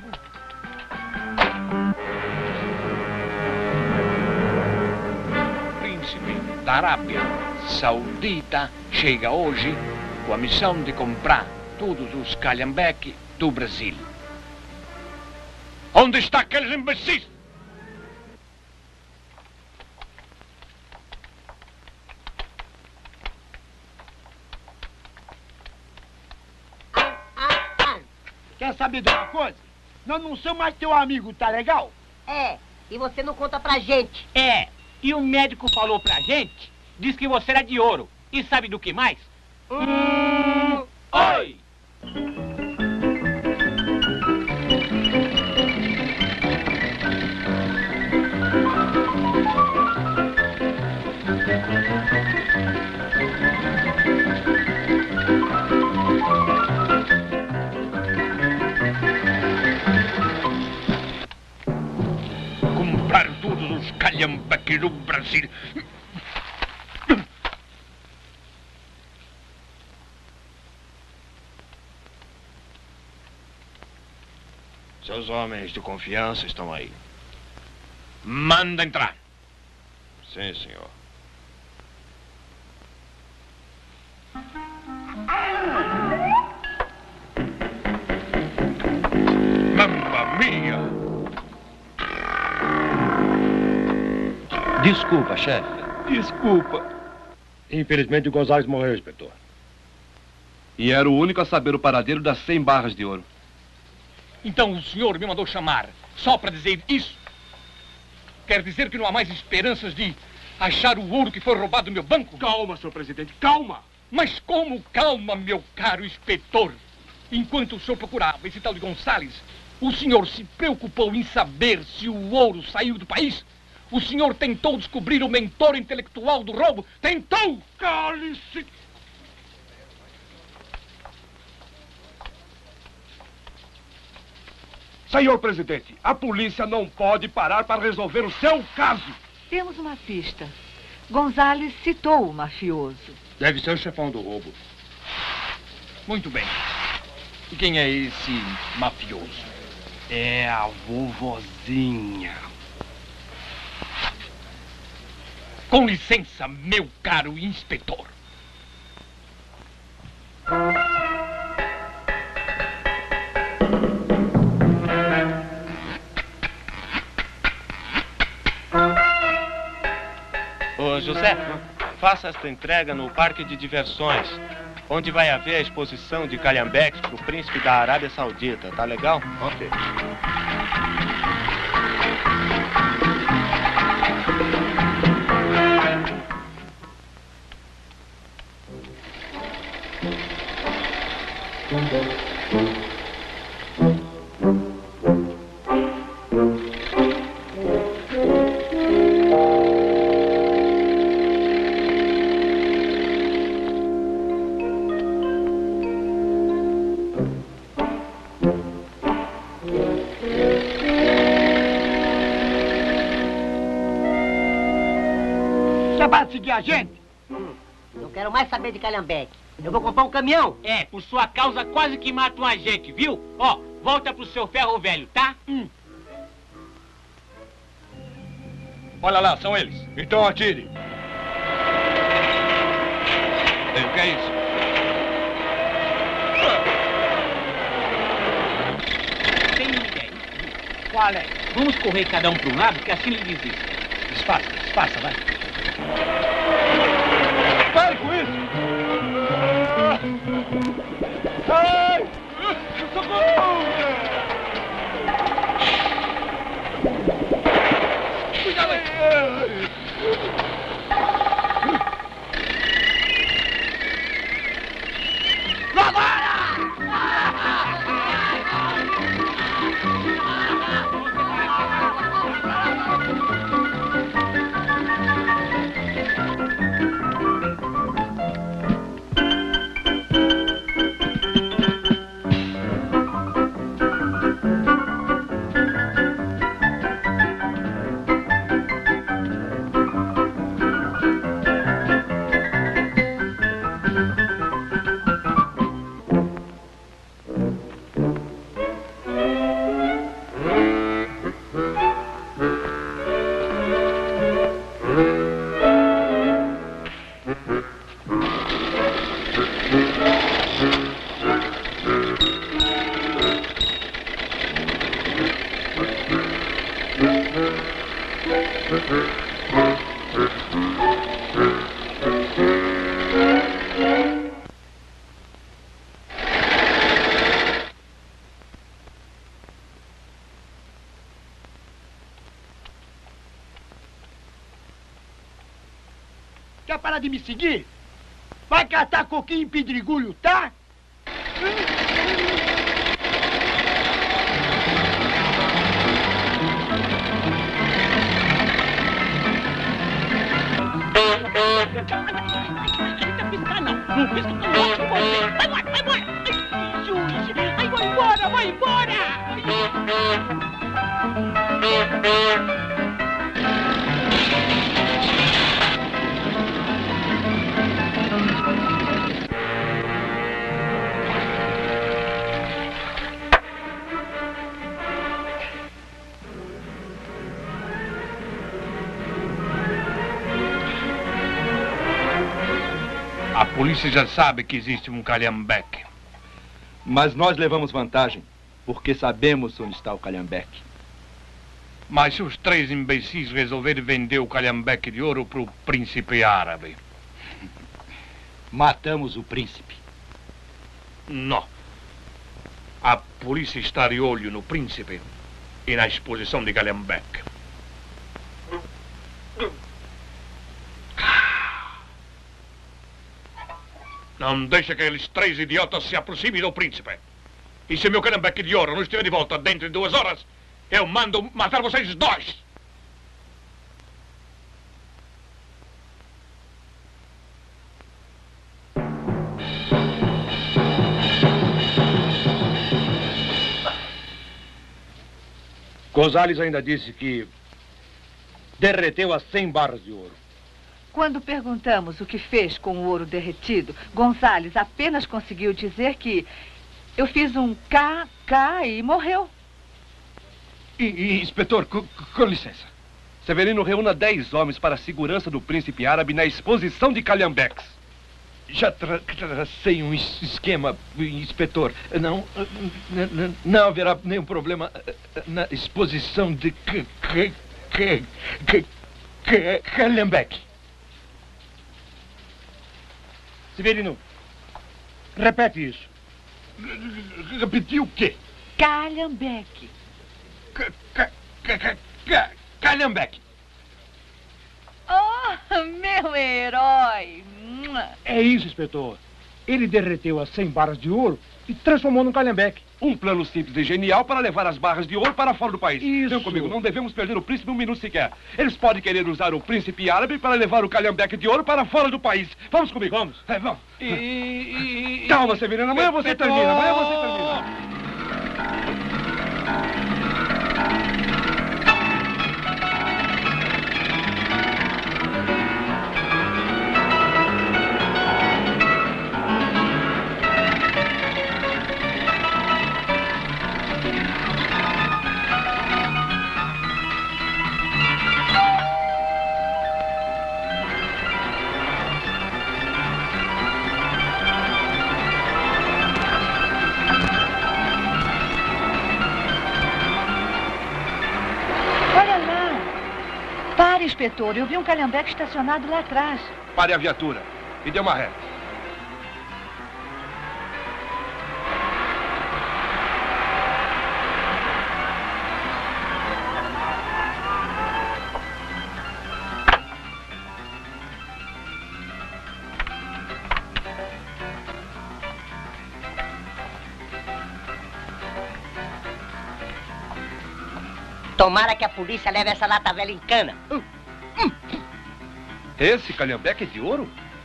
Príncipe da Arábia Saudita chega hoje com a missão de comprar todos os calhambeques do Brasil. Onde está aqueles imbecis? Quer saber de uma coisa? Nós não somos mais teu amigo, tá legal? É, e você não conta pra gente. É, e o médico falou pra gente, disse que você era de ouro. E sabe do que mais? Hum, oi! Comprar todos os calhambeques do Brasil. Seus homens de confiança estão aí. Manda entrar. Sim, senhor. Mamma mia! Desculpa, chefe. Desculpa. Infelizmente, o Gonzales morreu, inspetor. E era o único a saber o paradeiro das cem barras de ouro. Então o senhor me mandou chamar só para dizer isso? Quer dizer que não há mais esperanças de achar o ouro que foi roubado do meu banco? Calma, senhor presidente, calma! Mas como calma, meu caro inspetor? Enquanto o senhor procurava esse tal de Gonçalves, o senhor se preocupou em saber se o ouro saiu do país? O senhor tentou descobrir o mentor intelectual do roubo? Tentou! Cale-se! Senhor presidente, a polícia não pode parar para resolver o seu caso. Temos uma pista. Gonzales citou o mafioso. Deve ser o chefão do roubo. Muito bem. E quem é esse mafioso? É a vovozinha. Com licença, meu caro inspetor. Ô, José, faça esta entrega no Parque de Diversões, onde vai haver a exposição de calhambeques para o príncipe da Arábia Saudita. Tá legal? Ok. Você vai seguir a gente? Hum, não quero mais saber de calhambeque. Eu vou comprar um caminhão. É, por sua causa quase que matam a gente, viu? Ó, volta pro seu ferro velho, tá? Hum. Olha lá, são eles. Então atire. Ei, o que é isso? Tem uma ideia. Qual é? Vamos correr cada um para um lado, que assim ele desiste. Disfarça, disfarça, vai. Pare com isso! Ai! Socorro! Cuidado aí! Quer parar de me seguir? Vai catar coquinho em pedregulho, tá? Não piscar, não. Não pisca, não. Vai embora, vai embora. Ai, juiz. Ai, vai embora, vai embora. A polícia já sabe que existe um Calhambeque. Mas nós levamos vantagem, porque sabemos onde está o Calhambeque. Mas se os três imbecis resolverem vender o Calhambeque de ouro para o príncipe árabe? Matamos o príncipe. Não. A polícia está de olho no príncipe e na exposição de Calhambeque. Não deixa que aqueles três idiotas se aproximem do príncipe. E se meu Calhambeque de ouro não estiver de volta dentro de duas horas, eu mando matar vocês dois. Gonzales ainda disse que derreteu as cem barras de ouro. Quando perguntamos o que fez com o ouro derretido, Gonzales apenas conseguiu dizer que eu fiz um K, K e morreu. E, e inspetor, com, com licença. Severino reúna dez homens para a segurança do príncipe árabe na exposição de Calhambeques. Já tra tracei um es esquema, inspetor. Não, não, não haverá nenhum problema na exposição de C C C C C Calhambeque. Severino, repete isso. Repetiu o quê? Calhambeque. Calhambeque. Oh, meu herói. É isso, inspetor. Ele derreteu as cem barras de ouro e transformou num calhambeque. Um plano simples e genial para levar as barras de ouro para fora do país. Isso. Venham comigo, não devemos perder o príncipe um minuto sequer. Eles podem querer usar o príncipe árabe para levar o calhambeque de ouro para fora do país. Vamos comigo, vamos. É, vamos. E, e, Calma, Severino, amanhã você termina, amanhã você termina. Inspetor, eu vi um calhambeque estacionado lá atrás. Pare a viatura e dê uma ré. Tomara que a polícia leve essa lata velha em cana. Hum. Hum. Esse calhambeque é de ouro?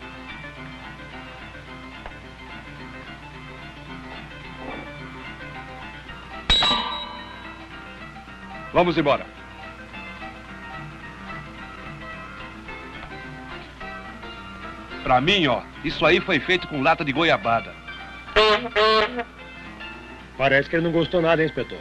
Vamos embora. Pra mim, ó, isso aí foi feito com lata de goiabada. Parece que ele não gostou nada, hein, inspetor?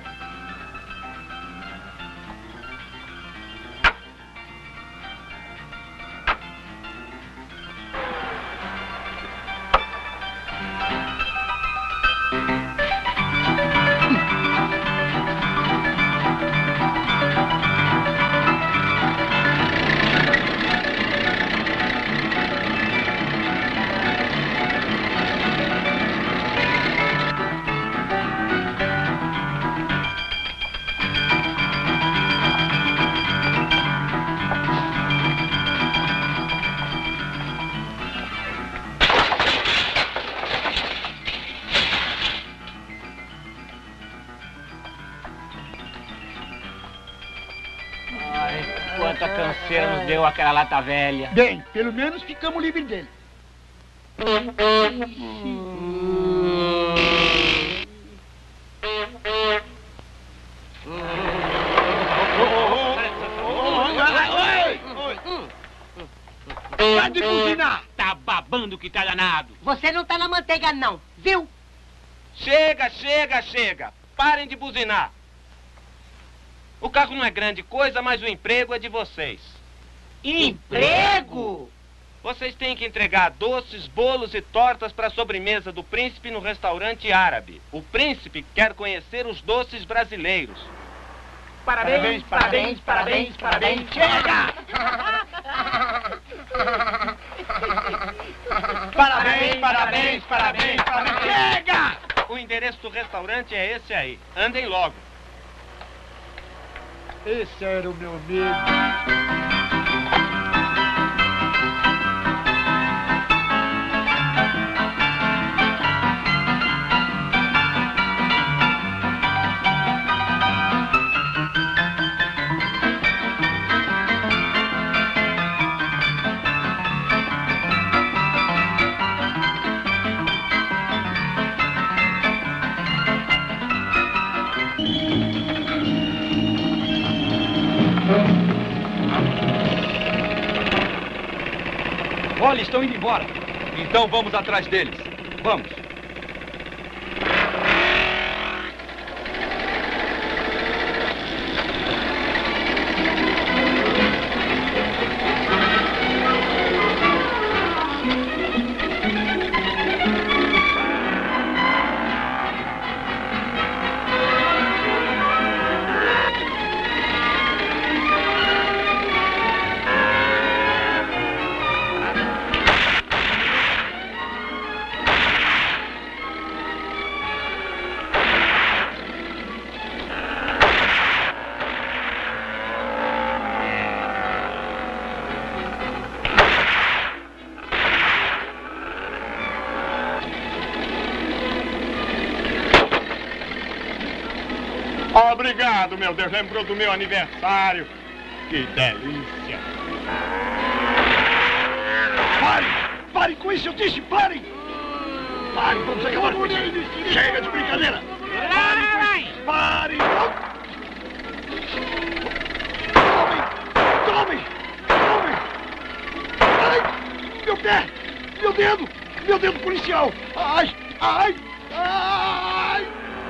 Quanta canseira nos deu aquela lata velha. Bem, pelo menos ficamos livres dele. Para de buzinar! Tá babando que tá danado. Você não tá na manteiga, não, viu? Chega, chega, chega. Parem de buzinar. O carro não é grande coisa, mas o emprego é de vocês. Emprego? Vocês têm que entregar doces, bolos e tortas para a sobremesa do príncipe no restaurante árabe. O príncipe quer conhecer os doces brasileiros. Parabéns, parabéns, parabéns, parabéns. Chega! Parabéns, parabéns, parabéns, parabéns. Chega! O endereço do restaurante é esse aí. Andem logo. Esse era o meu amigo. Olha, estão indo embora. Então vamos atrás deles. Vamos. Obrigado, meu Deus. Lembrou do meu aniversário. Que delícia. Parem! Parem com isso, eu disse, parem! Parem, vamos acabar com isso. Chega de brincadeira! Parem! Parem! Tomem! Tomem! Tomem! Ai! Meu pé! Meu dedo! Meu dedo policial! Ai! Ai! Ai!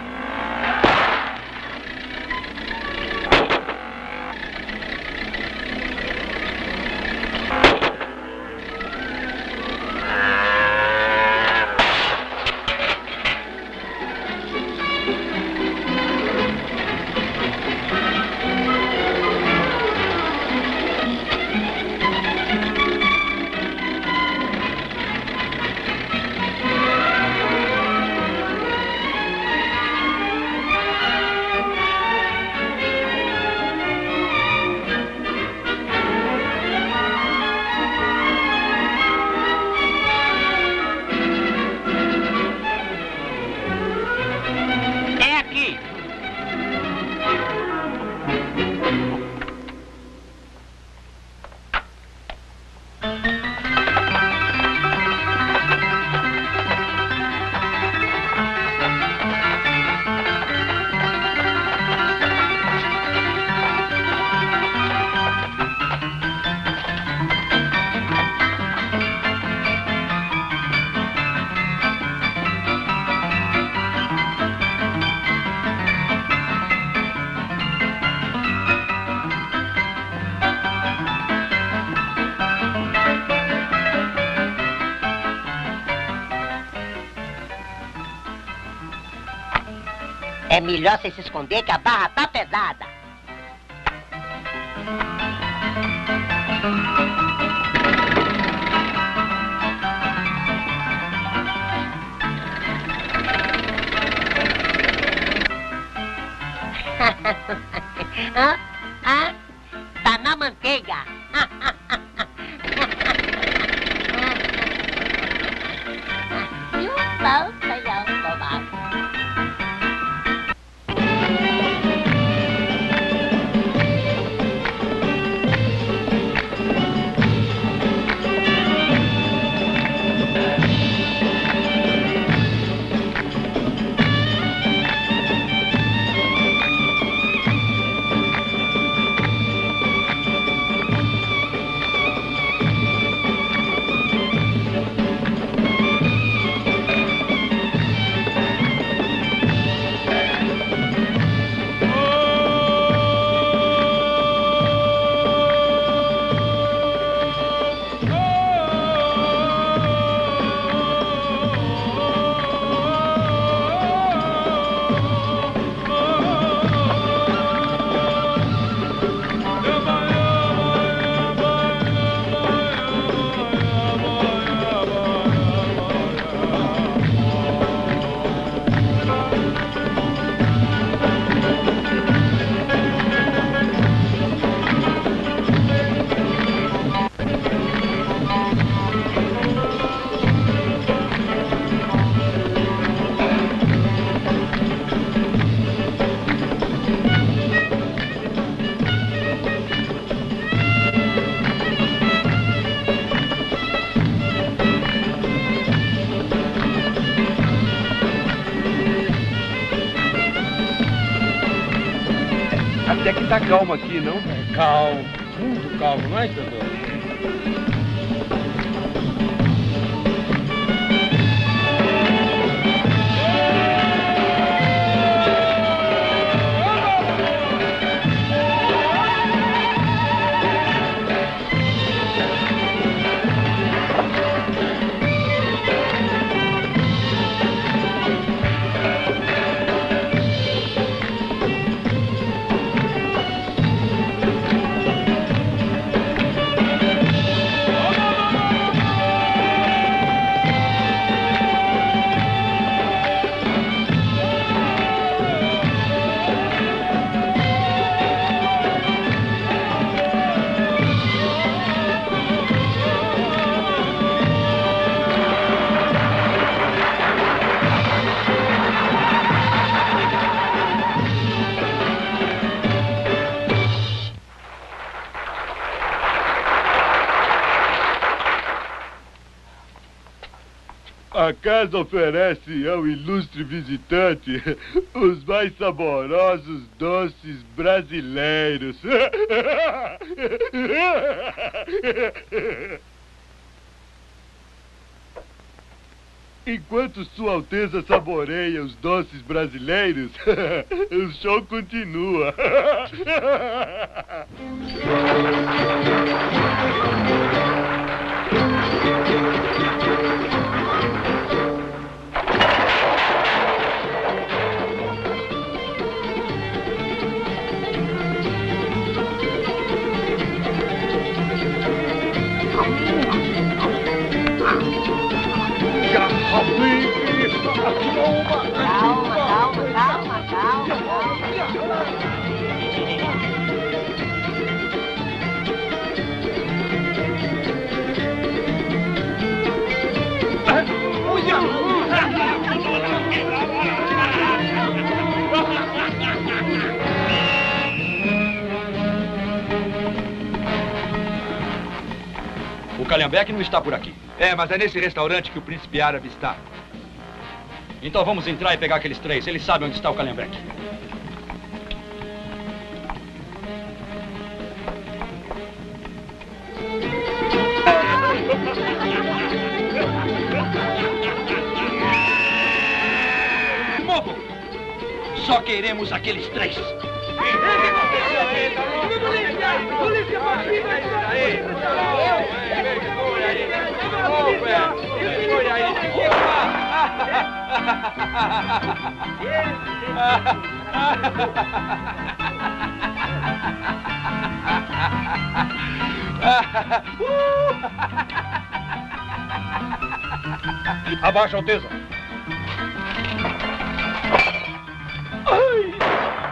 É melhor você se esconder que a barra tá pesada. ah, ah, tá na manteiga. E o pão saiu bobagem. Até que tá calmo aqui, não? Calmo, muito calmo, não é, inspetor? A casa oferece ao ilustre visitante os mais saborosos doces brasileiros. Enquanto Sua Alteza saboreia os doces brasileiros, o show continua. Calma, calma, calma, calma. O Calhambeque não está por aqui. É, mas é nesse restaurante que o príncipe árabe está. Então vamos entrar e pegar aqueles três. Eles sabem onde está o Calhambeque. Movo! Só queremos aqueles três. Abaixa, Alteza. Ai.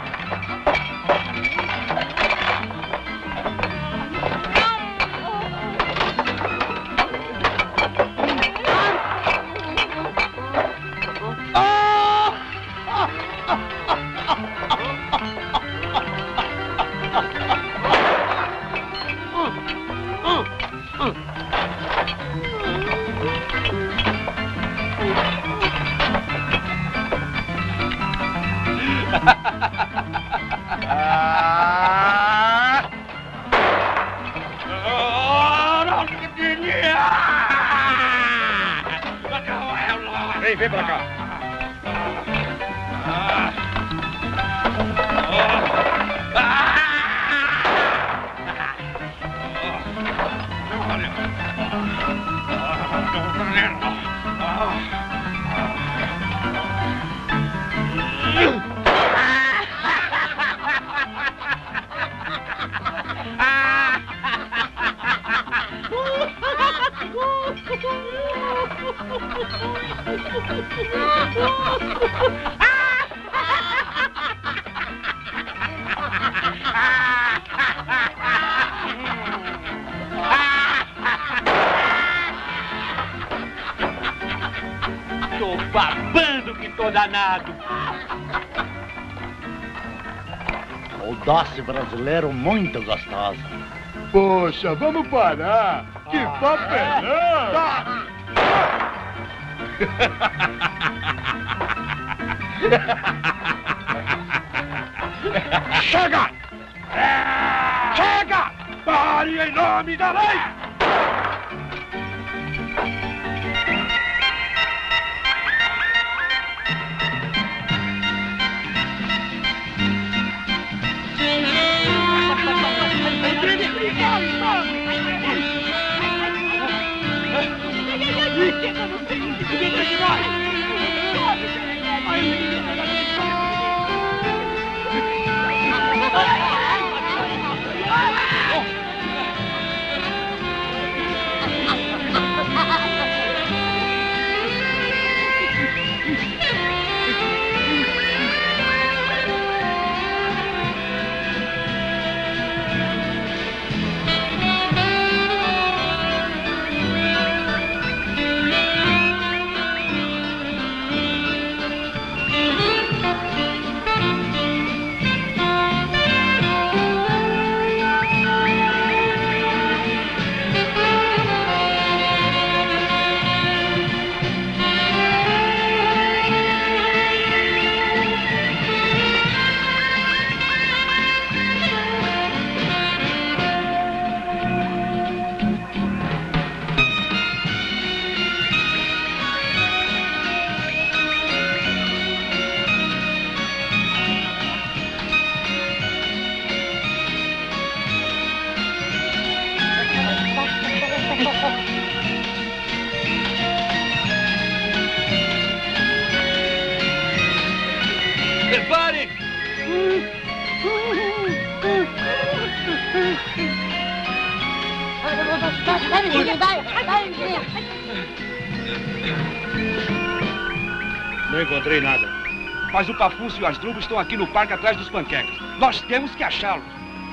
Vem, vem pra cá. Tô babando que tô danado. O doce brasileiro muito gostoso. Poxa, vamos parar! Que papelão! Chega! Chega! Pare em nome da lei! Prepare! Não encontrei nada. Mas o Pafúcio e o Asdrubal estão aqui no parque atrás dos panquecas. Nós temos que achá-los.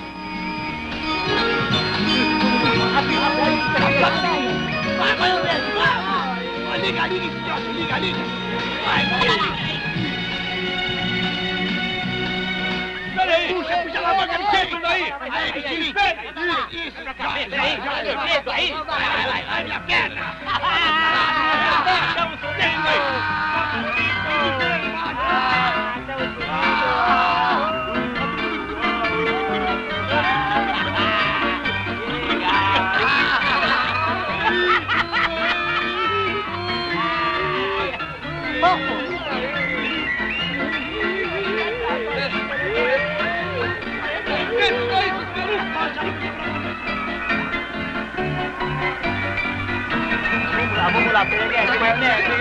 Vai, vai, André, vai! Vai, liga, liga, filhote, liga, liga! Vai, vai! Peraí! Puxa, puxa a alavanca, Vicente! Daí! Aí, Vicente! Isso! Isso, pra cabeça! Vai, vai, vai, vai! Vai, vai, vai, minha perna! Deixa o tempo! Vamos lá, Pereguete, maionese.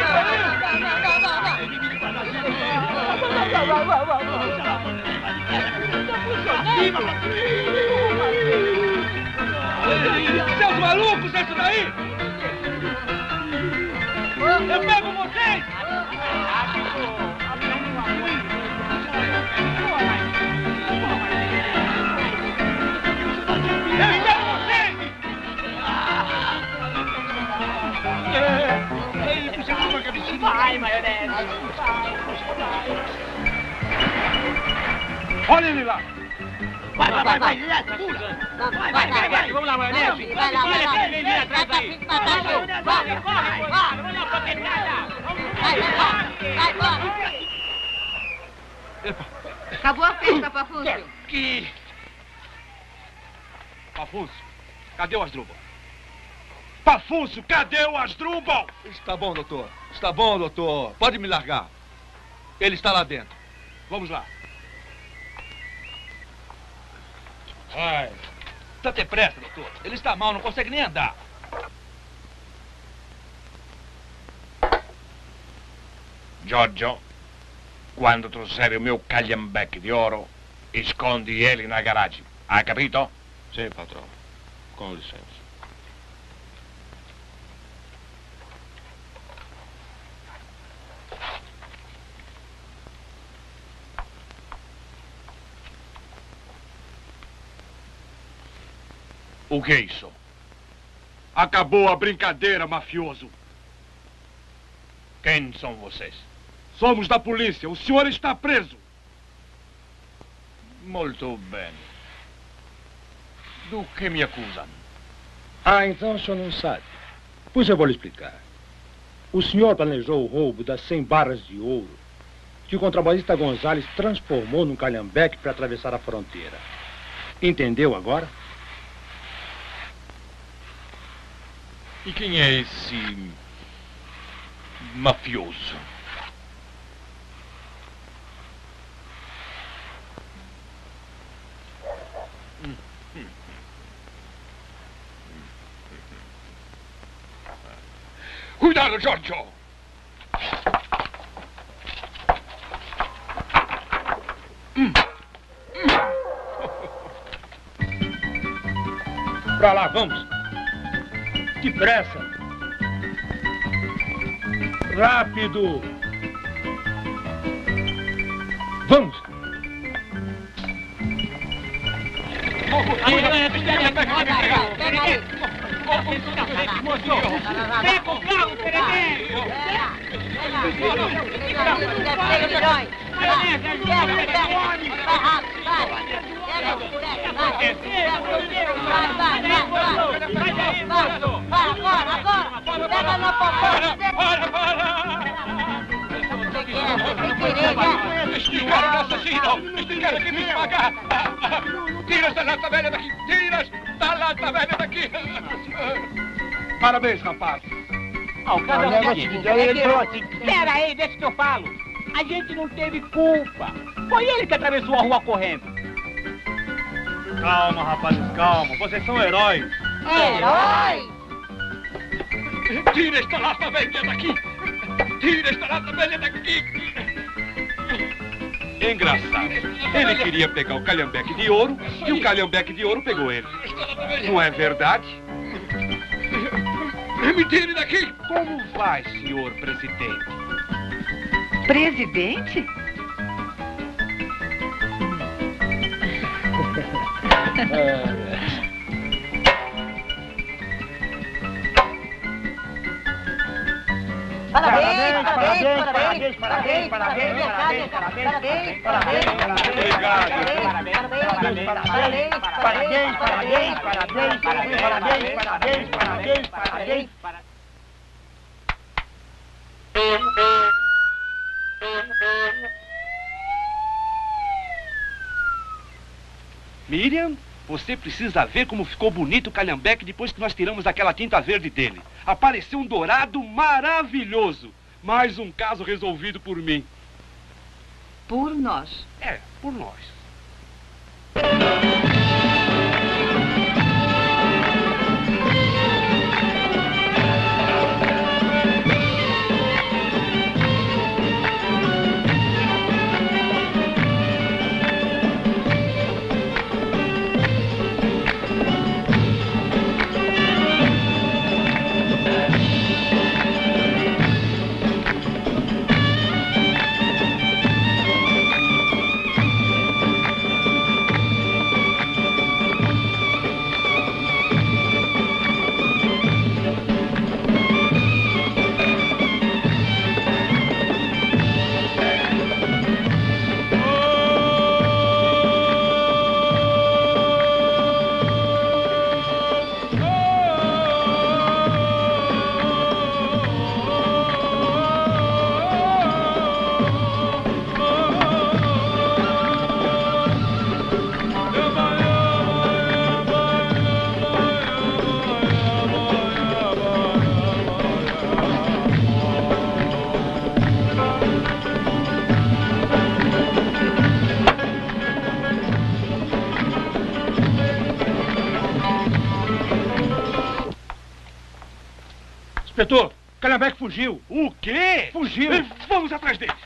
Seus malucos, é isso daí? Eu pego vocês! Vai, maionese. Olha ele lá. Vai, vai, vai, vai, pula. Vai, vai, vai, vai. Vamos lá, maionese. Vai lá, vai lá. Olha aquele ali atrás aí. Vai, vai, vai. Vai, vai, vai. Vamos lá, paquetada. Vai, vai, vai, vai. Acabou a festa, Pafúcio? Que... Pafúcio, cadê o Asdrubal? Pafúcio, cadê o Asdrubal? Está bom, doutor. Está bom, doutor. Pode me largar. Ele está lá dentro. Vamos lá. Ai. Tanta pressa, doutor. Ele está mal, não consegue nem andar. Giorgio, quando trouxer o meu calhambeque de ouro, esconde ele na garagem. Ha capito? Sim, patrão. Com licença. O que é isso? Acabou a brincadeira, mafioso. Quem são vocês? Somos da polícia. O senhor está preso. Muito bem. Do que me acusam? Ah, então o senhor não sabe. Pois eu vou lhe explicar. O senhor planejou o roubo das cem barras de ouro que o contrabandista Gonzales transformou num calhambeque para atravessar a fronteira. Entendeu agora? E quem é esse mafioso? Cuidado, Giorgio! Hum. Pra lá, vamos! Depressa! Rápido! Vamos! Vem com o carro, Terezinho! Agora, agora! Pega na popó! Para, para! Este cara não é assassino! Este cara quer me pagar! Tira essa lata velha daqui! Tira essa lata velha daqui! Parabéns, rapaz. Ah, o cara é o seguinte, ele falou assim... Espera aí, deixa que eu falo. A gente não teve culpa. Foi ele que atravessou a rua correndo. Calma, rapazes, calma. Vocês são heróis. Herói! Tira esta lata velha daqui! Tira esta lata velha daqui! Engraçado. Ele queria pegar o calhambeque de ouro e o calhambeque de ouro pegou ele. Não é verdade? Me tire daqui! Como vai, senhor presidente? Presidente? Parabéns, parabéns, parabéns, parabéns, parabéns, parabéns, parabéns, parabéns, Obrigado. parabéns, parabéns, parabéns, parabéns, parabéns, parabéns, parabéns, parabéns, parabéns, parabéns. Miriam, você precisa ver como ficou bonito o calhambeque depois que nós tiramos aquela tinta verde dele. Apareceu um dourado maravilhoso. Mais um caso resolvido por mim. Por nós. É, por nós. Inspetor, Calhambeque fugiu. O quê? Fugiu. Vamos atrás dele.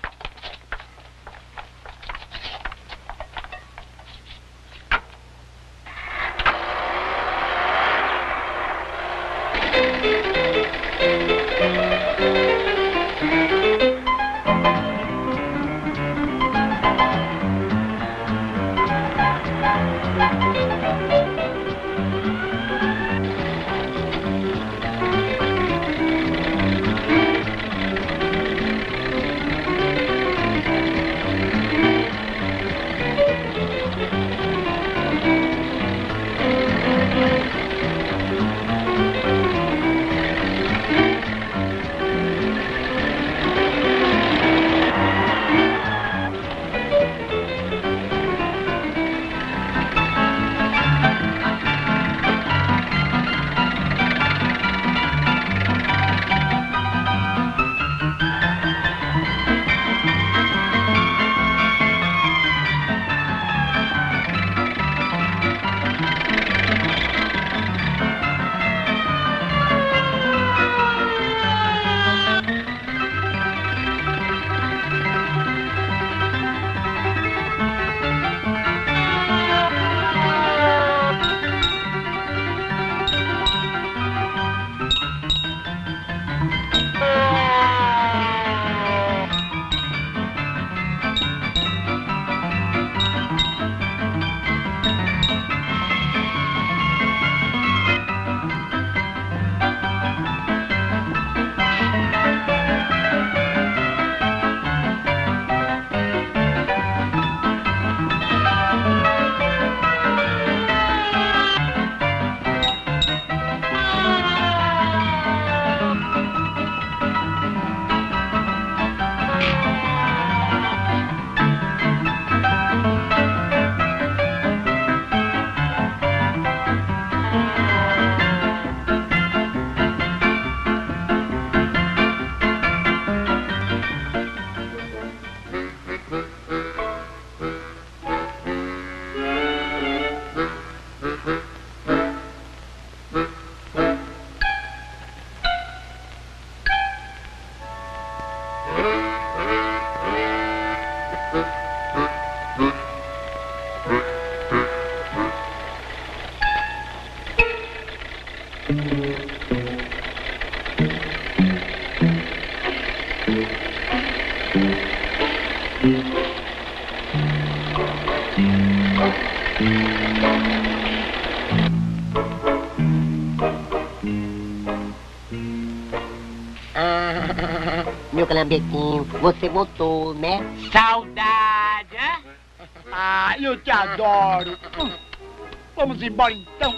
Ah, meu calambequinho, você voltou, né? Saudade, hein? Ah, eu te adoro. Vamos embora então.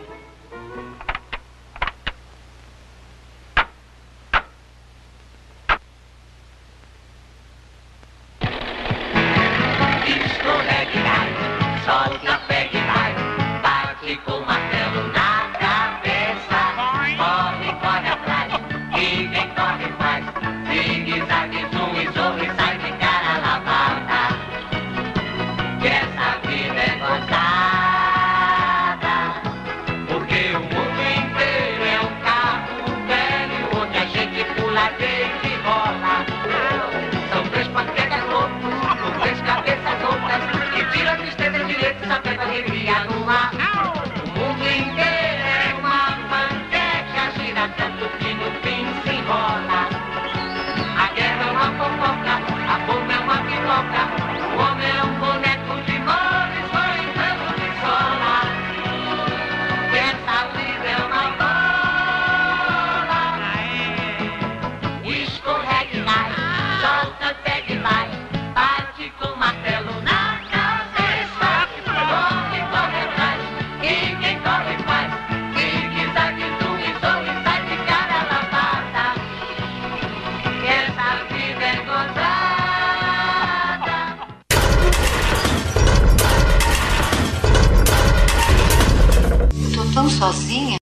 Escorregue, vai, solta, pega e vai, bate com o martelo na cabeça. Corre, corre atrás, e quem corre faz zigue-zague, zoom e zorro e sai de cara lavada. Que essa vida é gozada, porque o mundo inteiro é um carro velho onde a gente pula, deita e rola. São três panquecas loucos com três cabeças loucas que tiram a tristeza direito e só pega alegria no ar. O mundo inteiro é uma panqueca, gira tanto que no fim se enrola. A guerra é uma fofoca, a fome é uma piroca, o homem é um boneco de mores, vai entrando de sola. E essa vida é uma bola. Escorregue, vai, solta, pega e vai, bate com o martelo na cabeça. Corre, corre atrás, e quem corre faz zigue-zague, zoom e zorro e sai de cara lavada. Que essa vida é gozada. Tô tão sozinha.